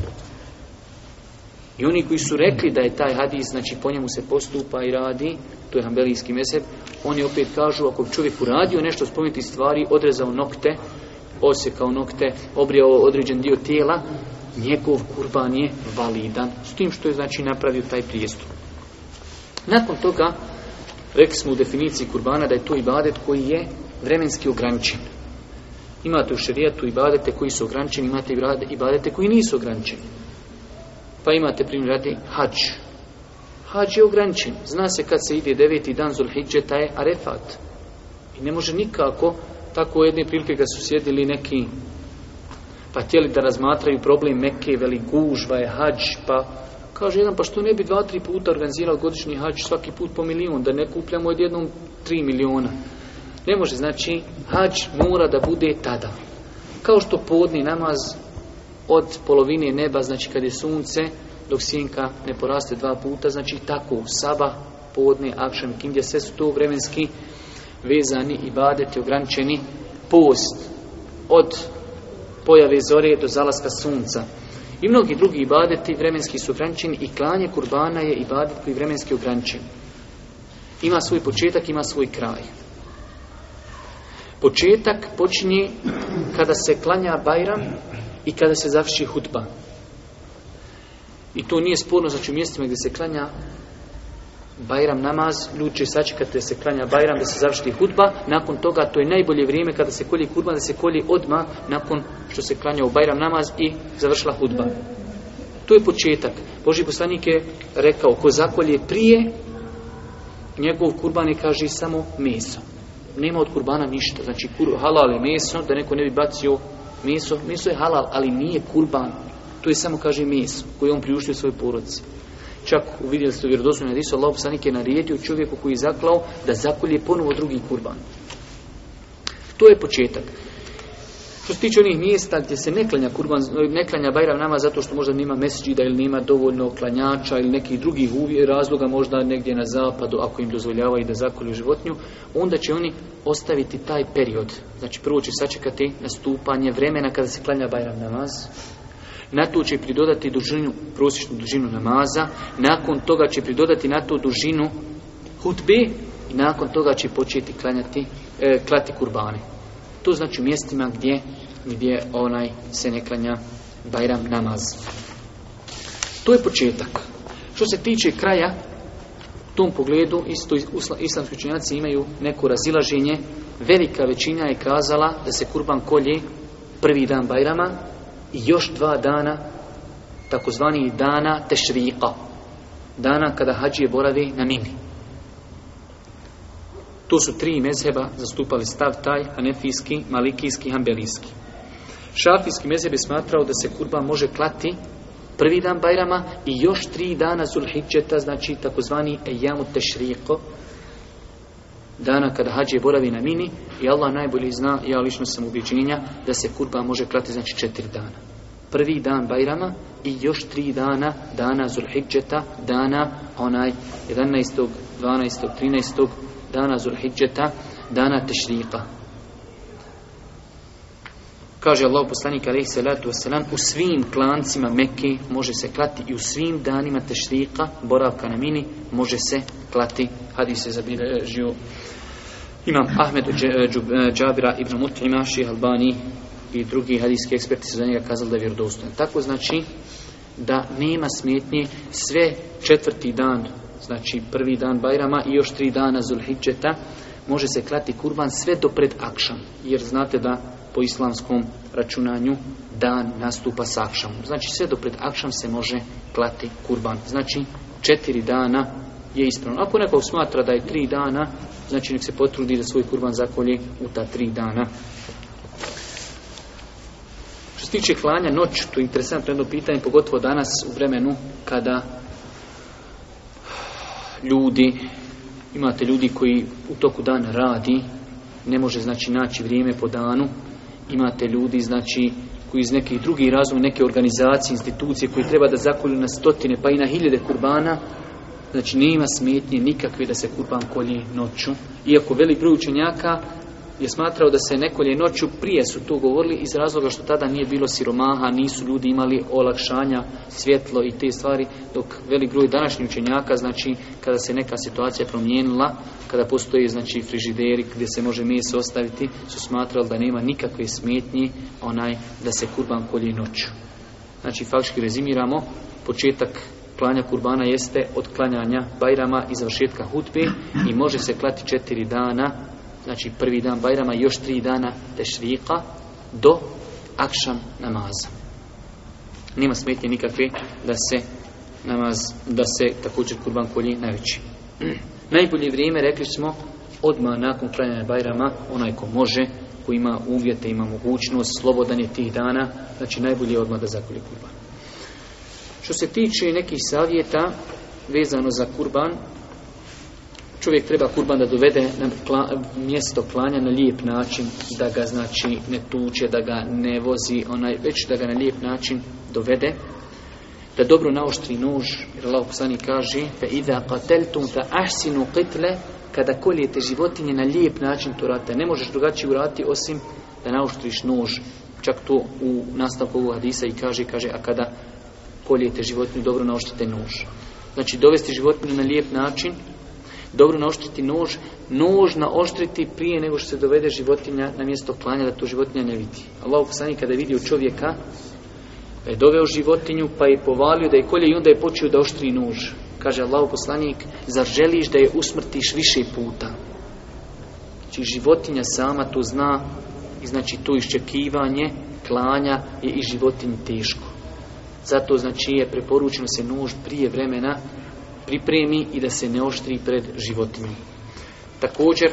I oni koji su rekli da je taj hadis, znači po njemu se postupa i radi, to je hanbelijski mezheb, oni opet kažu, ako čovjek uradio nešto spomenutih stvari, odrezao nokte, osjekao nokte, obrijao određen dio tijela, njegov kurban je validan, s tim što je znači napravio taj prijestup. Nakon toga, rekli smo u definiciji kurbana da je to ibadet koji je vremenski ograničen. Imate u šerijatu ibadete koji su ograničeni, imate ibadete koji nisu ograničeni. Pa imate primjer radi hadž. Hadž je ograničen. Zna se kad se ide 9. dan Zulhidžeta je Arefat. I ne može nikako, tako u jedne prilike kad su sjedili neki pa htjeli da razmatraju problem Mekke, veli gužva je hadž, pa kaže jedan, pa što ne bi 2-3 puta organizirali godišnji hadž, svaki put po milion, da ne kupljamo odjednom 3 miliona. Ne može, znači hadž mora da bude tada. Kao što podni namaz od polovine neba, znači kad je sunce, dok sjenka ne poraste 2 puta, znači tako sabah, podne, akšam, kindija, sve su to vremenski vezani ibadeti, ograničeni, post od pojave zore do zalaska sunca. I mnogi drugi ibadeti vremenski su ograničeni i klanje kurbana je ibadet koji je vremenski ograničen. Ima svoj početak, ima svoj kraj. Početak počinje kada se klanja Bajram i kada se završi hutba. I to nije sporno, znači u mjestima gdje se klanja Bajram namaz, ljudi će sačekati da se klanja Bajram, da se završi hutba, nakon toga to je najbolje vrijeme kada se kolje kurban, da se kolje odmah nakon što se klanja u Bajram namaz i završila hutba. To je početak. Božji poslanik je rekao, ko zakolje prije, njegov kurban je, kaže, samo meso. Nema od kurbana ništa. Znači halal je meso, da neko ne bi bacio meso. Meso je halal, ali nije kurban. To je samo, kaže, meso koje on priuštio svojoj porodici. Čak uvidjeli ste u vjerodostojnom hadisu, Allah poslanik je naredio čovjeku koji je zaklao da zakolje ponovo drugi kurban. To je početak. Što se tiče onih mjesta gdje se ne klanja Bajram namaz zato što možda nema mesdžida ili nema dovoljno klanjača ili nekih drugih razloga, možda negdje na zapadu ako im dozvoljavaju da zakolju životinju, onda će oni ostaviti taj period. Znači prvo će sačekati nastupanje vremena kada se klanja Bajram namaz. Na to će pridodati prosječnu dužinu namaza, nakon toga će pridodati na to dužinu hutbe i nakon toga će početi klati kurbane. To znači u mjestima gdje se ne klanja Bajram namaz. To je početak. Što se tiče kraja, u tom pogledu isto islamski učenjaci imaju neko razilaženje. Velika većina je kazala da se kurban kolje prvi dan Bajrama i još 2 dana, takozvani dana tešriqa, dana kada hadžije boravi na Mini. To su 3 mezheba zastupali stav taj, hanefijski, malikijski, hanbelijski. Šafijski mezheb je smatrao da se kurban može klati prvi dan Bajrama i još 3 dana Zulhidžeta, znači takozvani ejamu tešriqo, dana kada hadžije boravi na Mini, i Allah najbolje zna, ja lično sam ubeđenja da se kurban može klati, znači 4 dana. Prvi dan Bajrama i još 3 dana Zulhidžeta, dana 11., 12., 13. dana Zulhidžeta, dana tešriqa. Kaže Allah poslanik alejhi salatu vesselam, u svim klancima Mekke može se klati i u svim danima tešriqa, boravka na Mini, može se klati. Hadis je zabilježio Imam Ahmed Džabira ibn Mut'ima, Šejh Albani i drugi hadijski eksperti su za njega kazali da je vjerodostojan. Tako znači da nema smetnje sve 4. dan, znači prvi dan Bajrama i još 3 dana Zulhidžeta, može se klati kurban sve do pred akšam, jer znate da po islamskom računanju dan nastupa s akšamom. Znači sve do pred akšam se može klati kurban. Znači 4 dana je ispravno. Ako neko smatra da je 3 dana, znači nek se potrudi da svoj kurban zakolje u ta 3 dana. Što se tiče klanja noć, to je interesantno jedno pitanje, pogotovo danas u vremenu kada imate ljudi koji u toku dana radi, ne može znači naći vrijeme po danu. Imate ljudi znači koji iz nekih drugih razloga, neke organizacije, institucije koji treba da zakolju na 100 pa i na 1000 kurbana, znači nema smetnje nikakve da se kurban kolje noću. Iako velik broj učenjaka je smatrao da se ne kolje noću, prije su to govorili iz razloga što tada nije bilo siromaha, nisu ljudi imali olakšanja, svjetlo i te stvari, dok velik broj današnjih učenjaka, znači kada se neka situacija promijenila, kada postoji znači frižideri gdje se može meso ostaviti, su smatrali da nema nikakve smetnje da se kurban kolje noću. Znači faktički rezimiramo, početak klanja kurbana jeste od klanjanja Bajrama i završetka hutbe i može se klati 4 dana, znači prvi dan Bajrama i još 3 dana tešriqa do akšam namaza. Nema smetnje nikakve da se također kurban kolje najveći. Najbolje vrijeme, rekli smo, odmah nakon klanjanja Bajrama, onaj ko može, ko ima uvjete, ima mogućnost, slobodan je tih dana, znači najbolje je odmah da zakolje kurban. Što se tiče nekih savjeta vezano za kurban, čovjek treba kurban da dovede na mjesto klanja na lijep način, da ga znači ne tuče, da ga ne vozi, već da ga na lijep način dovede, da dobro naoštri nož, jer Allah poslanik kaže fa idha qateltum fa ahsinu qitla, kada koljete životinje na lijep način to radite. Ne možeš drugačije uraditi osim da naoštriš nož. Čak to u nastavku ovog hadisa i kaže, a kada koljete životinju, dobro naoštrite nož. Znači dovesti životinju na lijep način, dobro naoštriti nož naoštriti prije nego što se dovede životinja na mjesto klanja, da to životinja ne vidi. Allah poslanik kada je vidio čovjeka, pa je doveo životinju, pa je povalio da je kolje i onda je počeo da oštri nož. Kaže Allah poslanik, zar želiš da je usmrtiš više puta? Znači životinja sama to zna i znači to iščekivanje klanja je i životinji teško. Zato znači je preporučeno se nož prije vremena pripremi i da se ne oštri pred životinjom. Također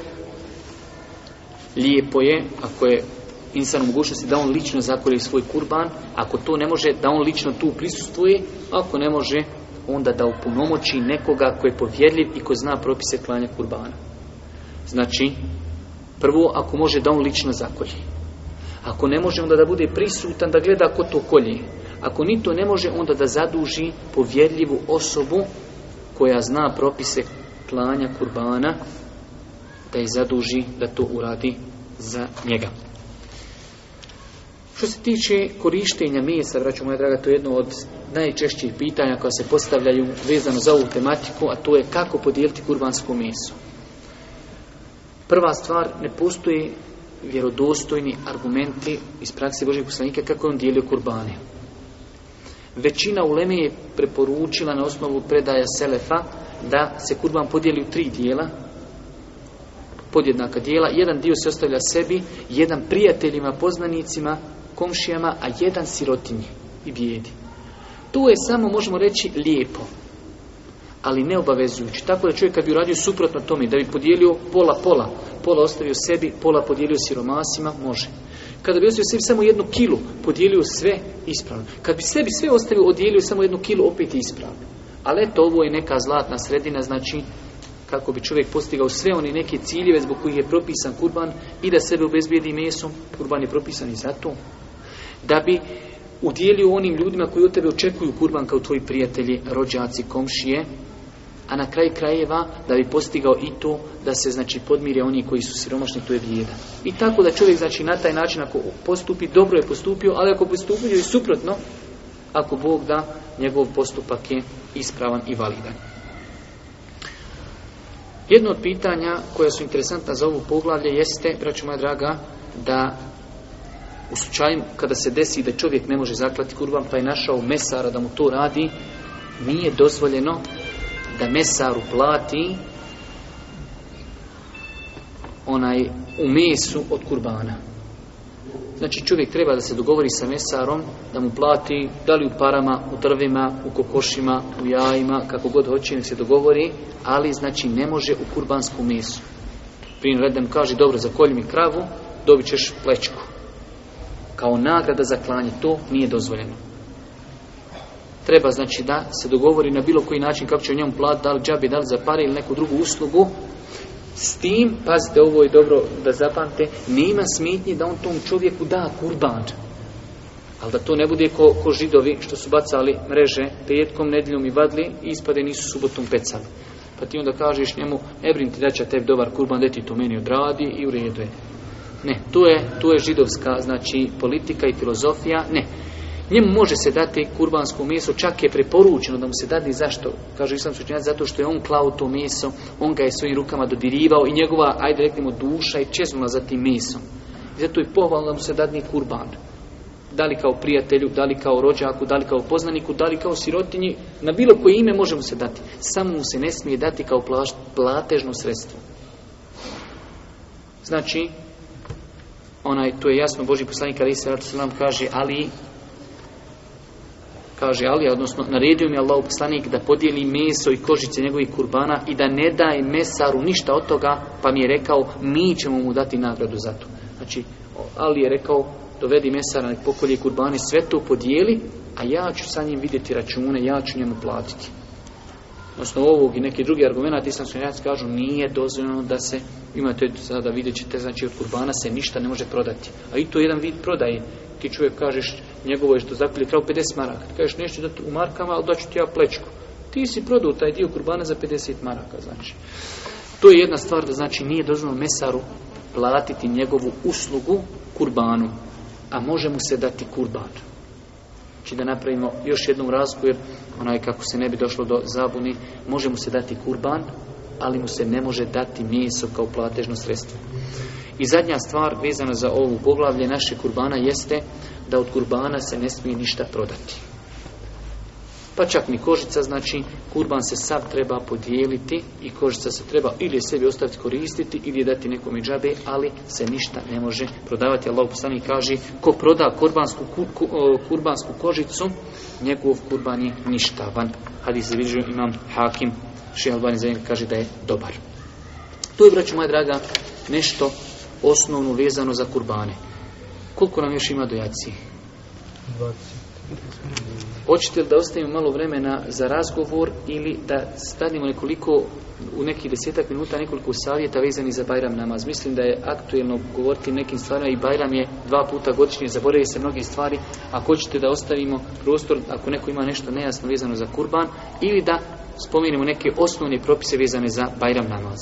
lijepo je ako je insan u mogućnosti da on lično zakolje svoj kurban, ako to ne može da on lično tu prisustvuje, ako ne može onda da upunomoći nekoga ko je povjerljiv i ko zna propise klanja kurbana. Znači prvo ako može da on lično zakolje, ako ne može onda da bude prisutan da gleda ko to kolje, ako ni to ne može onda da zaduži povjerljivu osobu koja zna propise klanja kurbana, da je zaduži da to uradi za njega. Što se tiče korištenja mesa, braćo moja draga, to je jedno od najčešćih pitanja koja se postavljaju vezano za ovu tematiku, a to je kako podijeliti kurbansko meso. Prva stvar, ne postoji vjerodostojni argumenti iz prakse Božjeg poslanika kako je on dijelio kurbane. Većina uleme je preporučila na osnovu predaja Selefa da se kurban podijeli u 3 dijela, podjednaka dijela. Jedan dio se ostavlja sebi, jedan prijateljima, poznanicima, komšijama, a jedan sirotinji i bijedi. To je samo, možemo reći, lijepo, ali ne obavezujući. Tako da čovjek kad bi uradio suprotno tome, da bi podijelio pola ostavio sebi, pola podijelio siromasima, može. Kada bi ostavio sebi samo 1 kilu, podijelio sve, ispravno. Kad bi sebi sve ostavio, odijelio samo 1 kilu, opet je ispravno. Ali eto, ovo je neka zlatna sredina, znači kako bi čovjek postigao sve one neke ciljeve zbog kojih je propisan kurban i da sebe obezbijedi mesom. Kurban je propisan i zato da bi udjelio onim ljudima koji od tebe očekuju kurban kao tvoji prijatelji, rođaci, komšije, a na kraju krajeva da bi postigao i to da se znači podmire oni koji su siromašni, to je bijeda. I tako da čovjek znači na taj način ako postupi, dobro je postupio, ali ako postupio i suprotno, ako Bog da, njegov postupak je ispravan i validan. Jedno od pitanja koja su interesantna za ovu poglavlje jeste, braćo moja draga, da u slučaju kada se desi da čovjek ne može zaklati kurban pa je našao mesara da mu to radi, nije dozvoljeno da mesaru plati u mesu od kurbana. Znači čovjek treba da se dogovori sa mesarom da mu plati, da li u parama, u drvima, u kokošima, u jajima, kako god hoće, nek se dogovori, ali znači ne može u kurbansku mesu. Primjer da mu kaže, dobro, zakolji mi kravu, dobit ćeš plečku. Kao nagrada za klanje, to nije dozvoljeno. Treba znači da se dogovori na bilo koji način kako će o njemu platiti, da li džabe, da li za pare ili neku drugu uslugu. S tim, pazite, ovo je dobro da zapamte, nema smetnje da on tom čovjeku da kurban. Ali da to ne bude ko Židovi što su bacali mreže petkom, nedjeljom i vadli i ispade nisu subotom pecali. Pa ti onda kažeš njemu, ne brini ti da će tebi dobar kurban, da ti to meni odradi i u redu je. Ne, to je židovska znači politika i filozofija, ne. Njemu može se dati kurbansko meso, čak je preporučeno da mu se dadne. Zašto? Kažu islamski učenjaci, zato što je on klao to meso, on ga je svojim rukama dodirivao i njegova, ajde reknemo, duša je čeznula za tim mesom. I zato je pohvalno da mu se dadne kurban. Da li kao prijatelju, da li kao rođaku, da li kao poznaniku, da li kao sirotinji, na bilo koje ime može mu se dati. Samo mu se ne smije dati kao platežno sredstvo. Znači, to je jasno, Božji poslanik alejhi selatu selam kaže Ali, odnosno naredio mi Allahov poslanik da podijeli meso i kožice njegovih kurbana i da ne daje mesaru ništa od toga, pa mi je rekao, mi ćemo mu dati nagradu za to. Znači, Ali je rekao, dovedi mesara, nek pokolje kurbane, sve to podijeli, a ja ću sa njim vidjeti račune, ja ću njemu platiti. Odnosno ovog i neki drugi argument, islamski učenjaci kažu, nije dozvoljeno da se, imate sada vidjet ćete, znači od kurbana se ništa ne može prodati. A i to je jedan vid prodaje. Ti čovjek kažeš, njegovo je što zakolje krav 50 maraka. Ti kažeš, neću dati u markama, ali daću ti ja plečku. Ti si prodao taj dio kurbana za 50 maraka, znači. To je jedna stvar, da znači nije dozvoljeno mesaru platiti njegovu uslugu kurbanu, a može mu se dati kurban. Znači da napravimo još jednu razliku, jer kako se ne bi došlo do zabuni, može mu se dati kurban, ali mu se ne može dati meso kao platežno sredstvo. I zadnja stvar vezana za ovu poglavlje naše kurbana jeste da od kurbana se ne smije ništa prodati. Pa čak ni kožica, znači kurban se sav treba podijeliti i kožica se treba ili sebi ostaviti koristiti ili dati nekome džabe, ali se ništa ne može prodavati. Allah poslanik kaže, ko proda kurbansku kožicu, njegov kurban je ništavan. Hadis je vidio imam Hakim, Šejh Albani kaže da je dobar. To je, braćo moja draga, nešto osnovno vezano za kurbane. Koliko nam još ima do jaci? 20. Hoćete li da ostavimo malo vremena za razgovor ili da stanimo u nekih 10 minuta nekoliko savjeta vezani za Bajram namaz? Mislim da je aktuelno govoriti nekim stvarima i Bajram je 2 puta godišnje, zaboravi se mnoge stvari. Ako hoćete da ostavimo prostor, ako neko ima nešto nejasno vezano za kurban, ili da spomenemo neke osnovne propise vezane za Bajram namaz.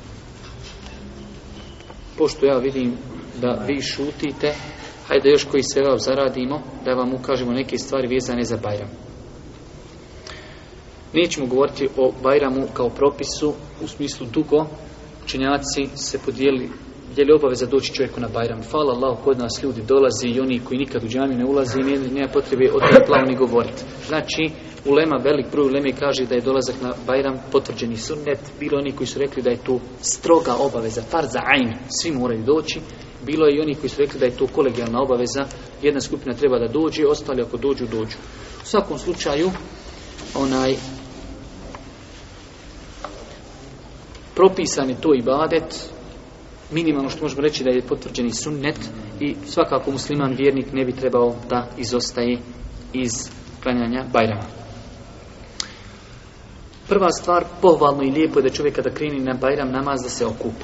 Pošto ja vidim da vi šutite, hajde još koji se zaradimo da vam ukažemo neke stvari vezane za Bajram. Nećemo govoriti o Bajramu kao propisu u smislu dugo. Učenjaci se podijelili je li obaveza doći čovjeku na Bajram? Hvala Allahu, kod nas ljudi dolazi i oni koji nikad u džamiju ne ulazi, nema potrebe o tome plavu ni govoriti. Znači, ulema, velik broj uleme kaže da je dolazak na Bajram potvrđeni sunnet. Bilo oni koji su rekli da je to stroga obaveza, farza ain, svi moraju doći. Bilo je i oni koji su rekli da je to kolegijalna obaveza, jedna skupina treba da dođe, ostali ako dođu. U svakom slučaju, propisan je to ibadet, minimalno što možemo reći da je potvrđeni sunnet i svakako musliman vjernik ne bi trebao da izostaje iz klanjanja Bajrama. Prva stvar, pohvalno i lijepo je da čovjek kada kreni na Bajram namaz da se okupa.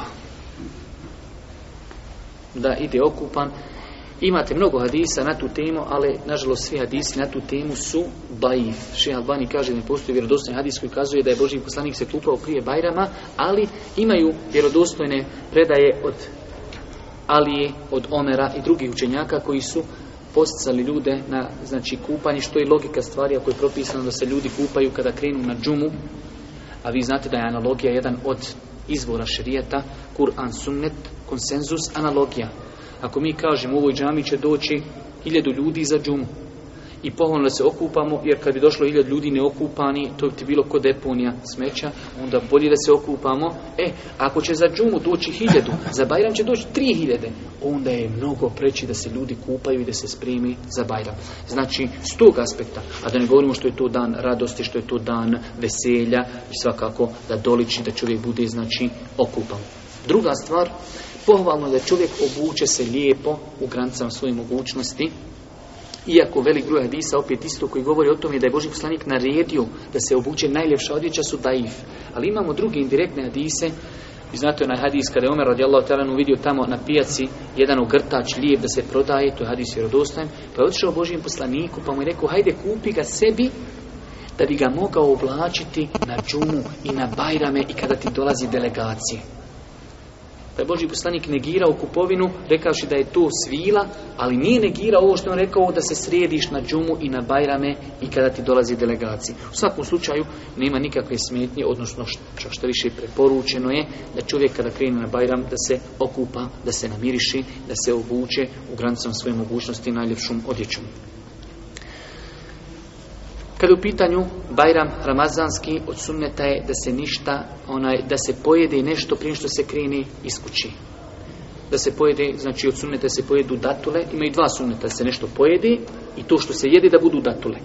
Da ide okupan. Imate mnogo hadisa na tu temu, ali nažalost svi hadisi na tu temu su daif. Šejh Albani kaže da ne postoji vjerodostojni hadis koji kazuje da je Božji poslanik se kupao prije Bajrama, ali imaju vjerodostojne predaje od Alije, od Omera i drugih učenjaka koji su posticali ljude na kupanje, što je logika stvari ako je propisano da se ljudi kupaju kada krenu na džumu, a vi znate da je analogija jedan od izvora šerijata, Kur'an, sunnet, konsenzus, analogija. Ako mi kažemo u ovoj džami će doći 1000 ljudi za džumu i pohvalno da se okupamo, jer kad bi došlo 1000 ljudi neokupani, to bi ti bilo kod deponija smeća, onda bolje da se okupamo. Ako će za džumu doći 1000, za Bajram će doći 3000, onda je mnogo preći da se ljudi kupaju i da se spremi za Bajram. Znači, s tog aspekta, a da ne govorimo što je to dan radosti, što je to dan veselja i svakako da doliči da čovjek bude, okupan. Druga stvar, pohvalno je da čovjek obuče se lijepo u granicama svoje mogućnosti, iako velik broj hadisa opet isto koji govori o tome da je Božji poslanik naredio da se obuče najljepša odjeća su daif. Ali imamo druge indirektne hadise. Vi znate onaj hadis kada je Omer radijallahu ta'ala vidio tamo na pijaci jedan ogrtač lijep da se prodaje, to je hadis vjerodostojan, pa je otišao Božjem poslaniku pa mu je rekao hajde kupi ga sebi da bi ga mogao oblačiti na džumu i na Bajrame i kada ti dolazi delegacije. Pa je Božji poslanik negirao kupovinu, rekavši da je to svila, ali nije negirao ovo što je on rekao da se središ na džumu i na Bajrame i kada ti dolazi delegacije. U svakom slučaju nema nikakve smetnje, odnosno što više preporučeno je da čovjek kada krene na Bajram da se okupa, da se namiriši, da se obuče u granicama svoje mogućnosti najljepšom odjećom. Kada je u pitanju Bajram ramazanski, od sunneta je da se da se pojede nešto prije što se krene iz kući. Da se pojede, znači od sunneta se pojedu datule, ima i dva sunneta, da se nešto pojede i to što se jede da budu datule.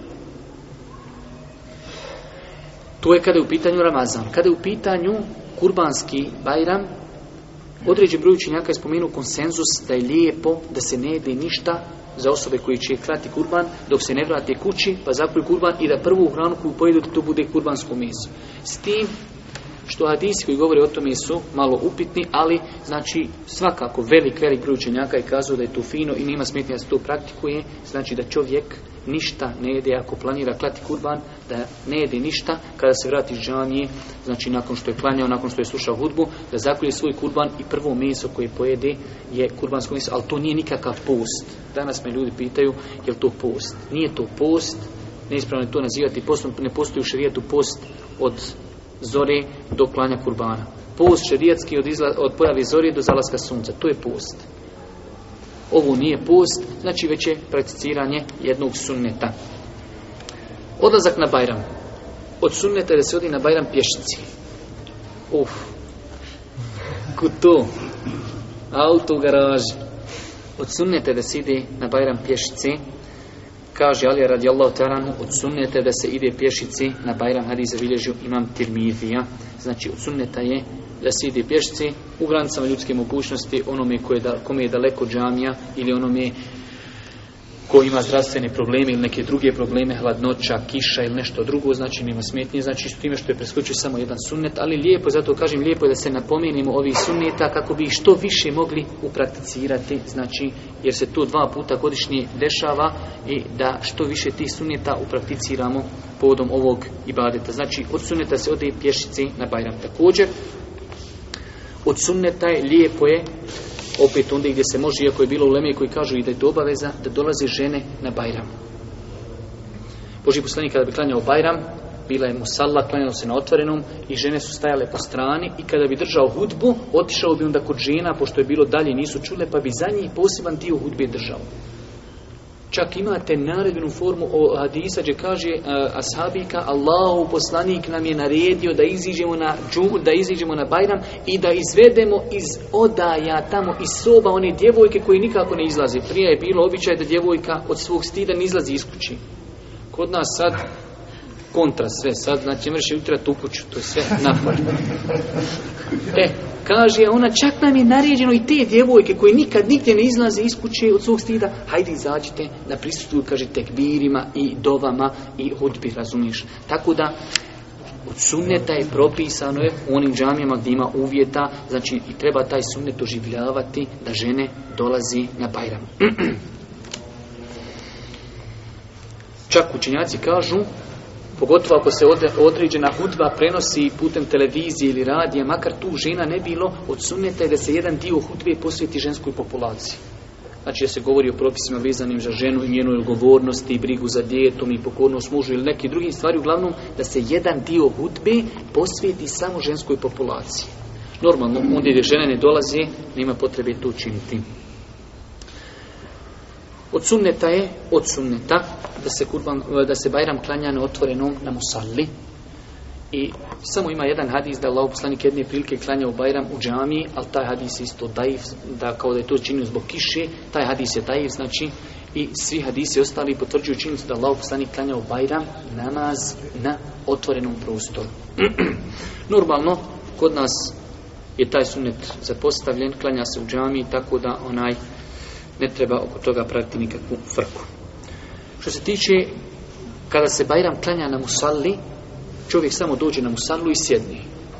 To je kada je u pitanju Ramazan. Kada je u pitanju kurbanski Bajram, određen broj učenjaka je spomenuo konsenzus da je lijepo da se ne jede ništa za osobe koji će klati kurban dok se ne vrate kući pa zakolju kurban i da prvu hranu koju pojedu to bude kurbansko meso. S tim što hadisi koji govore o tome su malo upitni, ali znači svakako velik broj učenjaka je kazao da je to fino i nema smetnje da se to praktikuje, znači da čovjek ništa ne jede ako planira klati kurban, da ne jede ništa kada se vrati iz džamije, znači nakon što je klanjao, nakon što je slušao hudbu, da zakolje svoj kurban i prvo meso koje pojede je kurbansko meso, ali to nije nikakav post. Danas me ljudi pitaju, je li to post? Nije to post, neispravno je to nazivati postom, ne postoji u šerijatu post od zore do klanja kurbana. Post šerijatski od pojave zore do zalaska sunca, to je post. Ovo nije post, znači već je prakticiranje jednog sunneta. Odlazak na Bajram. Od sunneta je da se odi na Bajram pješici. Kud to? Auto u garaži. Od sunneta je da se ide na Bajram pješici. Kaže Ali radijallahu ta'ala, od sunneta je da se ide pješici na Bajram, hadis zabilježio imam Tirmidija. Znači od sunneta je da se ide pješici u granicama ljudske mogućnosti, onome kome je daleko džamija ili onome ko ima zdravstvene probleme ili neke druge probleme, hladnoća, kiša ili nešto drugo, znači nema smetnje, znači s time što je preskočio samo jedan sunnet, ali lijepo, zato kažem lijepo je da se napomenemo ovih sunneta kako bi što više mogli uprakticirati, znači jer se to 2 puta godišnje dešava i da što više tih sunneta uprakticiramo povodom ovog ibadeta. Znači od sunneta se ode pješici na Bajram. Također od sunneta je lijepo je opet onda gdje se može, iako je bilo uleme koji kažu i da je to obaveza, da dolaze žene na Bajram. Božji poslanik kada bi klanjao Bajram, bila je musalla, klanjalo se na otvorenom i žene su stajale po strani i kada bi držao hudbu, otišao bi onda kod žena, pošto je bilo dalje nisu čule, pa bi za njih poseban dio hudbe držao. Čak imate naredbenu formu o hadisa gdje kaže ashabika, Allahu poslanik nam je naredio da iziđemo na džumu, da iziđemo na Bajram i da izvedemo iz odaja tamo, iz soba one djevojke koje nikako ne izlaze. Prije je bilo običaj da djevojka od svog stida ne izlazi iz kući. Kod nas sad kontra sve, sad znači mrši utrati u kuću, to je sve napad. Kaže, ona čak nam je naređeno i te djevojke koje nikad nigdje ne izlaze iz kuće od svog stida, hajde izađite da prisustvuju, kaže, tekbirima i dovama i hudbi, razumiješ. Tako da, od sunneta je propisano je u onim džamijama gdje ima uvjeta, znači i treba taj sunnet doživljavati da žene dolazi na Bajram. Čak učenjaci kažu, pogotovo ako se određena hudba prenosi putem televizije ili radija, makar tu žena ne bilo, od sunneta je da se jedan dio hudbe posveti ženskoj populaciji. Znači da se govori o propisima vezanim za ženu i njenoj odgovornosti, brigu za djetom i pokornost mužu ili neke druge stvari, uglavnom da se jedan dio hudbe posveti samo ženskoj populaciji. Normalno, ondje gdje žene ne dolaze, nema potrebe to učiniti. Od sunneta da se Bajram klanja na otvorenom na musalli. I samo ima jedan hadis da Allahov poslanik jedne prilike klanja u Bajram u džamiji, ali taj hadis je isto daif, da kao da je to činio zbog kiše, taj hadis je daif, znači i svi hadisi ostali potvrđuju činjenicu da Allahov poslanik klanja u Bajram namaz na otvorenom prostoru. Normalno, kod nas je taj sunnet zapostavljen, klanja se u džamiji, tako da ne treba oko toga praviti nikakvu frku. Što se tiče, kada se Bajram klanja na musalli, čovjek samo dođe na musallu i sjedne.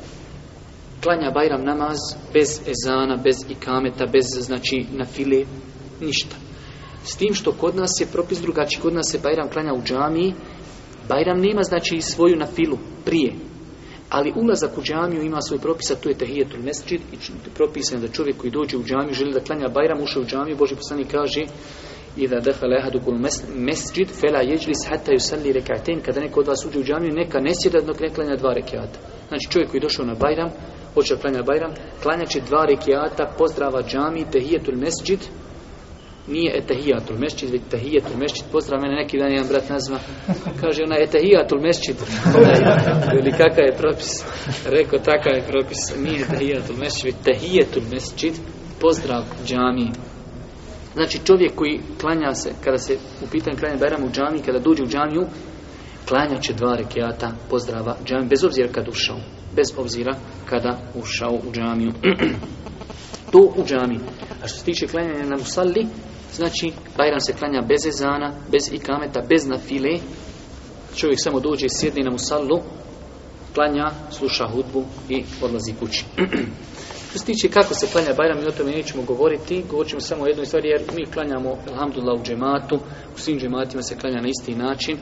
Klanja Bajram namaz bez ezana, bez ikameta, bez, znači, na file, ništa. S tim što kod nas je propis drugačiji, kod nas se Bajram klanja u džamiji, Bajram nema, znači, svoju na filu prije. Ali ulazak u džamiju ima svoj propis, a to je tahijetul mesdžid i propisan da čovjek koji dođe u džamiju želi da klanja Bajram, ušao u džamiju, Božji poslanik kaže: "Iza dakhala ahadukum mesdžid fala yajlis hatta yusalli rak'atayn", kada neko od vas uđe u džamiju, neka ne sjeda dok ne klanja 2 rekjata. Znači čovjek koji je došao na Bajram, hoće da klanja Bajram, klanjaće 2 rekjata pozdrava džamiji, tahijetul mesdžid. Nije etahijatul mesdžid, već tahijetul mesdžid. Pozdrav, mene neki dan jedan brat nazva, kaže ona etahijatul mesdžid. Ili kakav je propis? Rekao, takav je propis. Nije tahijatul mesdžid, već tahijetul mesdžid. Pozdrav džamiji. Znači čovjek koji klanja se, kada se u pitanju klanja Bajram u džamiji, kada dođe u džamiju, klanja će 2 rekjata pozdrava džamiji, bez obzira kada ušao. Bez obzira kada ušao u džamiju. To u džamiji. A što se tiče klanjanja na musalli, znači Bajram se klanja bez ezana, bez ikameta, bez nafile. Čovjek samo dođe, sjedne na musallu, klanja, sluša hudbu i odlazi kući. Što se tiče kako se klanja Bajram, mi o tome nećemo govoriti, govorit ćemo samo o jednoj stvari, jer mi klanjamo, alhamdulillah, u džematu, u svim džematima se klanja na isti način.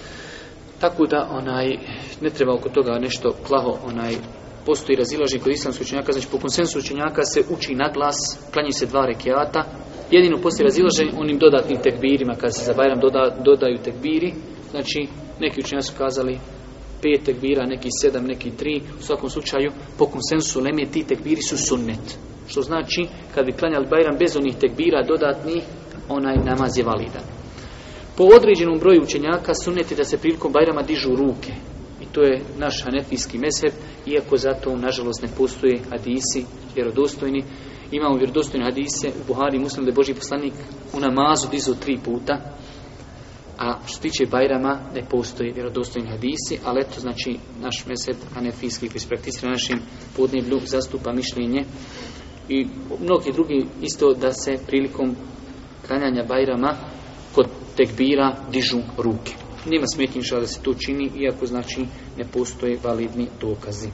Tako da ne treba oko toga nešto plaho postoji razilaženje kod islamskih učenjaka, znači po konsensu učenjaka se uči na glas, klanjaju se 2 rekjata, jedino postoji razilaženje onim dodatnim tekbirima, kada se za Bajram dodaju tekbiri, znači neki učenjaci su kazali 5 tekbira, neki 7, neki 3, u svakom slučaju po konsensu uleme ti tekbiri su sunnet, što znači kad bi klanjali Bajram bez onih tekbira dodatnih, namaz je validan. Po određenom broju učenjaka sunnet je da se prilikom Bajrama dižu ruke. I to je naš hanefijski mezheb, iako zato, nažalost, ne postoje hadisi vjerodostojni. Imamo vjerodostojne hadise u Buhari i Muslimu da je Božji poslanik u namazu dizao 3 puta, a što se tiče Bajrama ne postoje vjerodostojni hadisi, ali eto, znači, naš mezheb hanefijski koji se prakticira na našem podneblju zastupa mišljenje i mnogi drugi isto da se prilikom klanjanja Bajrama kod tekbira dižu ruke. Nema smetnji da se to čini, iako znači ne postoje validni dokazi.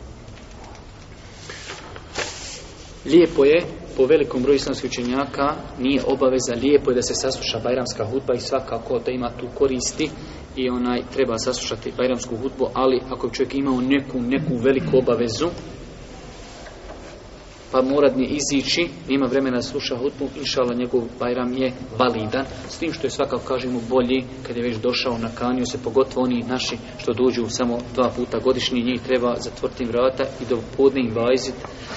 Lijepo je, po velikom broju islamskih učenjaka, nije obaveza, lijepo je da se sasluša bajramska hudba i svakako da ima tu koristi i treba saslušati bajramsku hudbu, ali ako čovjek imao neku veliku obavezu, pa mora dni izići, nema vremena da sluša hutbu, inšallah njegov Bajram je validan, s tim što je svakako kažemo bolji kad je već došao, nakanio se, pogotovo oni naši što dođu samo 2 puta godišnje, njih treba zatvoriti vrata i do podne im vajzit,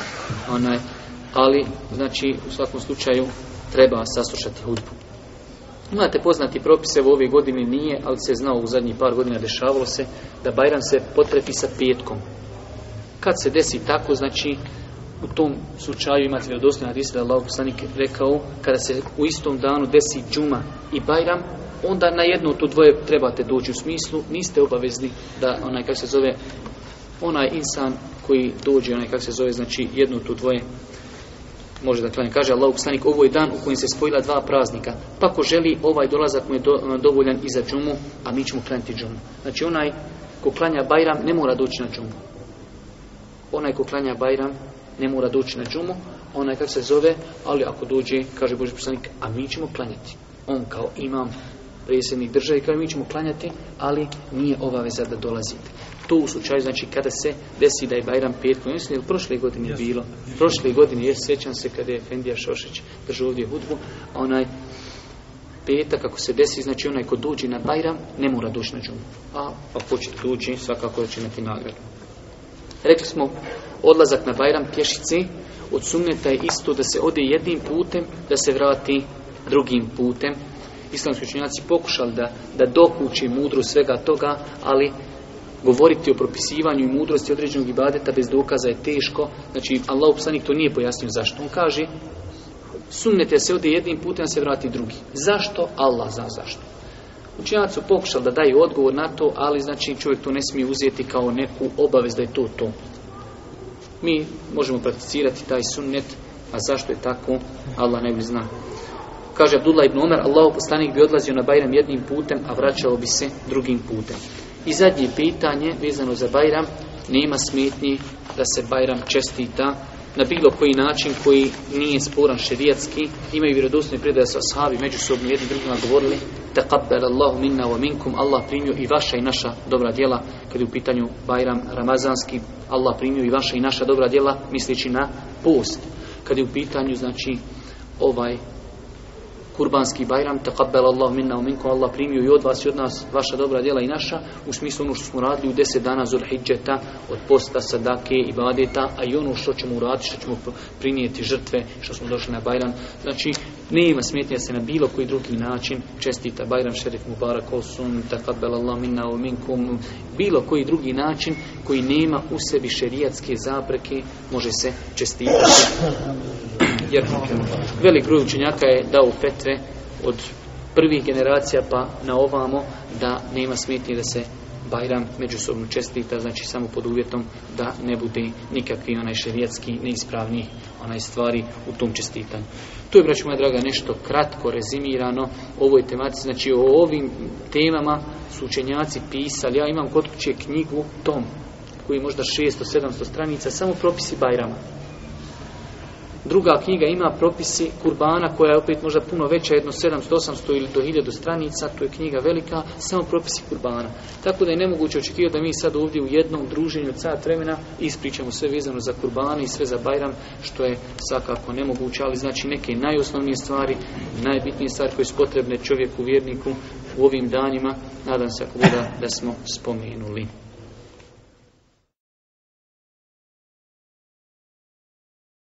ali znači u svakom slučaju treba saslušati hudbu. Imate poznati propise, u ove godine nije, ali se znao u zadnjih par godina, dešavalo se da Bajram se potrefi sa petkom. Kad se desi tako, znači u tom slučaju imate vjerodostojni hadis da Allahov poslanik rekao, kada se u istom danu desi džuma i Bajram, onda na jedno od to dvoje trebate doći, u smislu niste obavezni da onaj insan koji dođe, znači jedno od to dvoje može da klanja. Kaže Allahov poslanik, ovo je dan u kojem se spojila 2 praznika, pa ko želi ovaj dolazak mu je dovoljan i za džumu, a mi ćemo klanjati džumu. Znači onaj ko klanja Bajram ne mora doći na džumu. Onaj ko klanja Bajram ne mora doći na džumu, ali ako dođe, kaže Božji poslanik, a mi ćemo klanjati. On kao imam, predsjednik države, kaže mi ćemo klanjati, ali nije obaveza da dolazite. To u slučaju, znači kada se desi da je Bajram petkom, mislim da prošle godine je bilo, prošle godine, sjećam se kada je Efendija Šošić držao ovdje hudbu, onaj petak kako se desi, znači onaj ko dođe na Bajram ne mora doći na džumu, a ako će doći svakako da će imati nagradu. Rekli smo, odlazak na Bajram pješice od sunneta je isto da se ode jednim putem, da se vrati drugim putem. Islamski učenjaci pokušali da dokuči mudru svega toga, ali govoriti o propisivanju i mudrosti određenog ibadeta bez dokaza je teško. Znači, Allahov poslanik to nije pojasnio zašto. On kaže, sunnet je se ode jednim putem, da se vrati drugi. Zašto? Allah zna zašto. Učenjaci su pokušali da daju odgovor na to, ali znači čovjek to ne smije uzeti kao neku obavez da je to. Mi možemo prakticirati taj sunnet, a zašto je tako, Allah ne zna. Kaže Abdullah ibn Omer, Allahov poslanik bi odlazio na Bajram jednim putem, a vraćao bi se drugim putem. I zadnje pitanje vezano za Bajram, nema smetnji da se Bajram čestita na bilo koji način koji nije sporan šerijatski. Imaju vjerodostojne predaje da su ashabi međusobno jedni drugima govorili taqabbal Allahu minna wa minkum, Allah primio i vaša i naša dobra djela. Kad je u pitanju Bajram ramazanski, Allah primio i vaša i naša dobra djela, misleći na post. Kad je u pitanju znači ovaj kurbanski Bajram, taqabbal Allahu minna wa minkum, Allah primio i od vas i od nas vaša dobra djela i naša, u smislu ono što smo radili u 10 dana Zulhidžeta, od posta, sadake, ibadeta, a i ono što ćemo uraditi, što ćemo prinijeti žrtve, što smo došli na Bajram. Znači, nema smetnja se na bilo koji drugi način čestita Bajram šerif mubarak osun, taqabbal Allahu minna wa minkum, bilo koji drugi način koji nema u sebi šerijatske zapreke, može se čestitati. Jer velik broj učenjaka je dao fetve od prvih generacija pa na ovamo da nema smetnje da se Bajram međusobno čestita, znači samo pod uvjetom da ne bude nikakvi onaj šerijatski neispravni onaj stvari u tom čestitanju. To je, braćo moja draga, nešto kratko rezimirano o ovoj tematici. Znači o ovim temama su učenjaci pisali. Ja imam kod kuće knjigu, tom, koji je možda 600-700 stranica, samo propisi Bajrama. Druga knjiga ima propisi kurbana koja je opet možda puno veća, jedno 700-800 ili do 1000 stranica, to je knjiga velika, samo propisi kurbana. Tako da je nemoguće očekivati da mi sad ovdje u jednom druženju od sat vremena ispričamo sve vezano za kurbane i sve za Bajram, što je svakako nemoguće, ali znači neke najosnovnije stvari, najbitnije stvari koje su potrebne čovjeku, vjerniku u ovim danima, nadam se ako bude da smo spomenuli.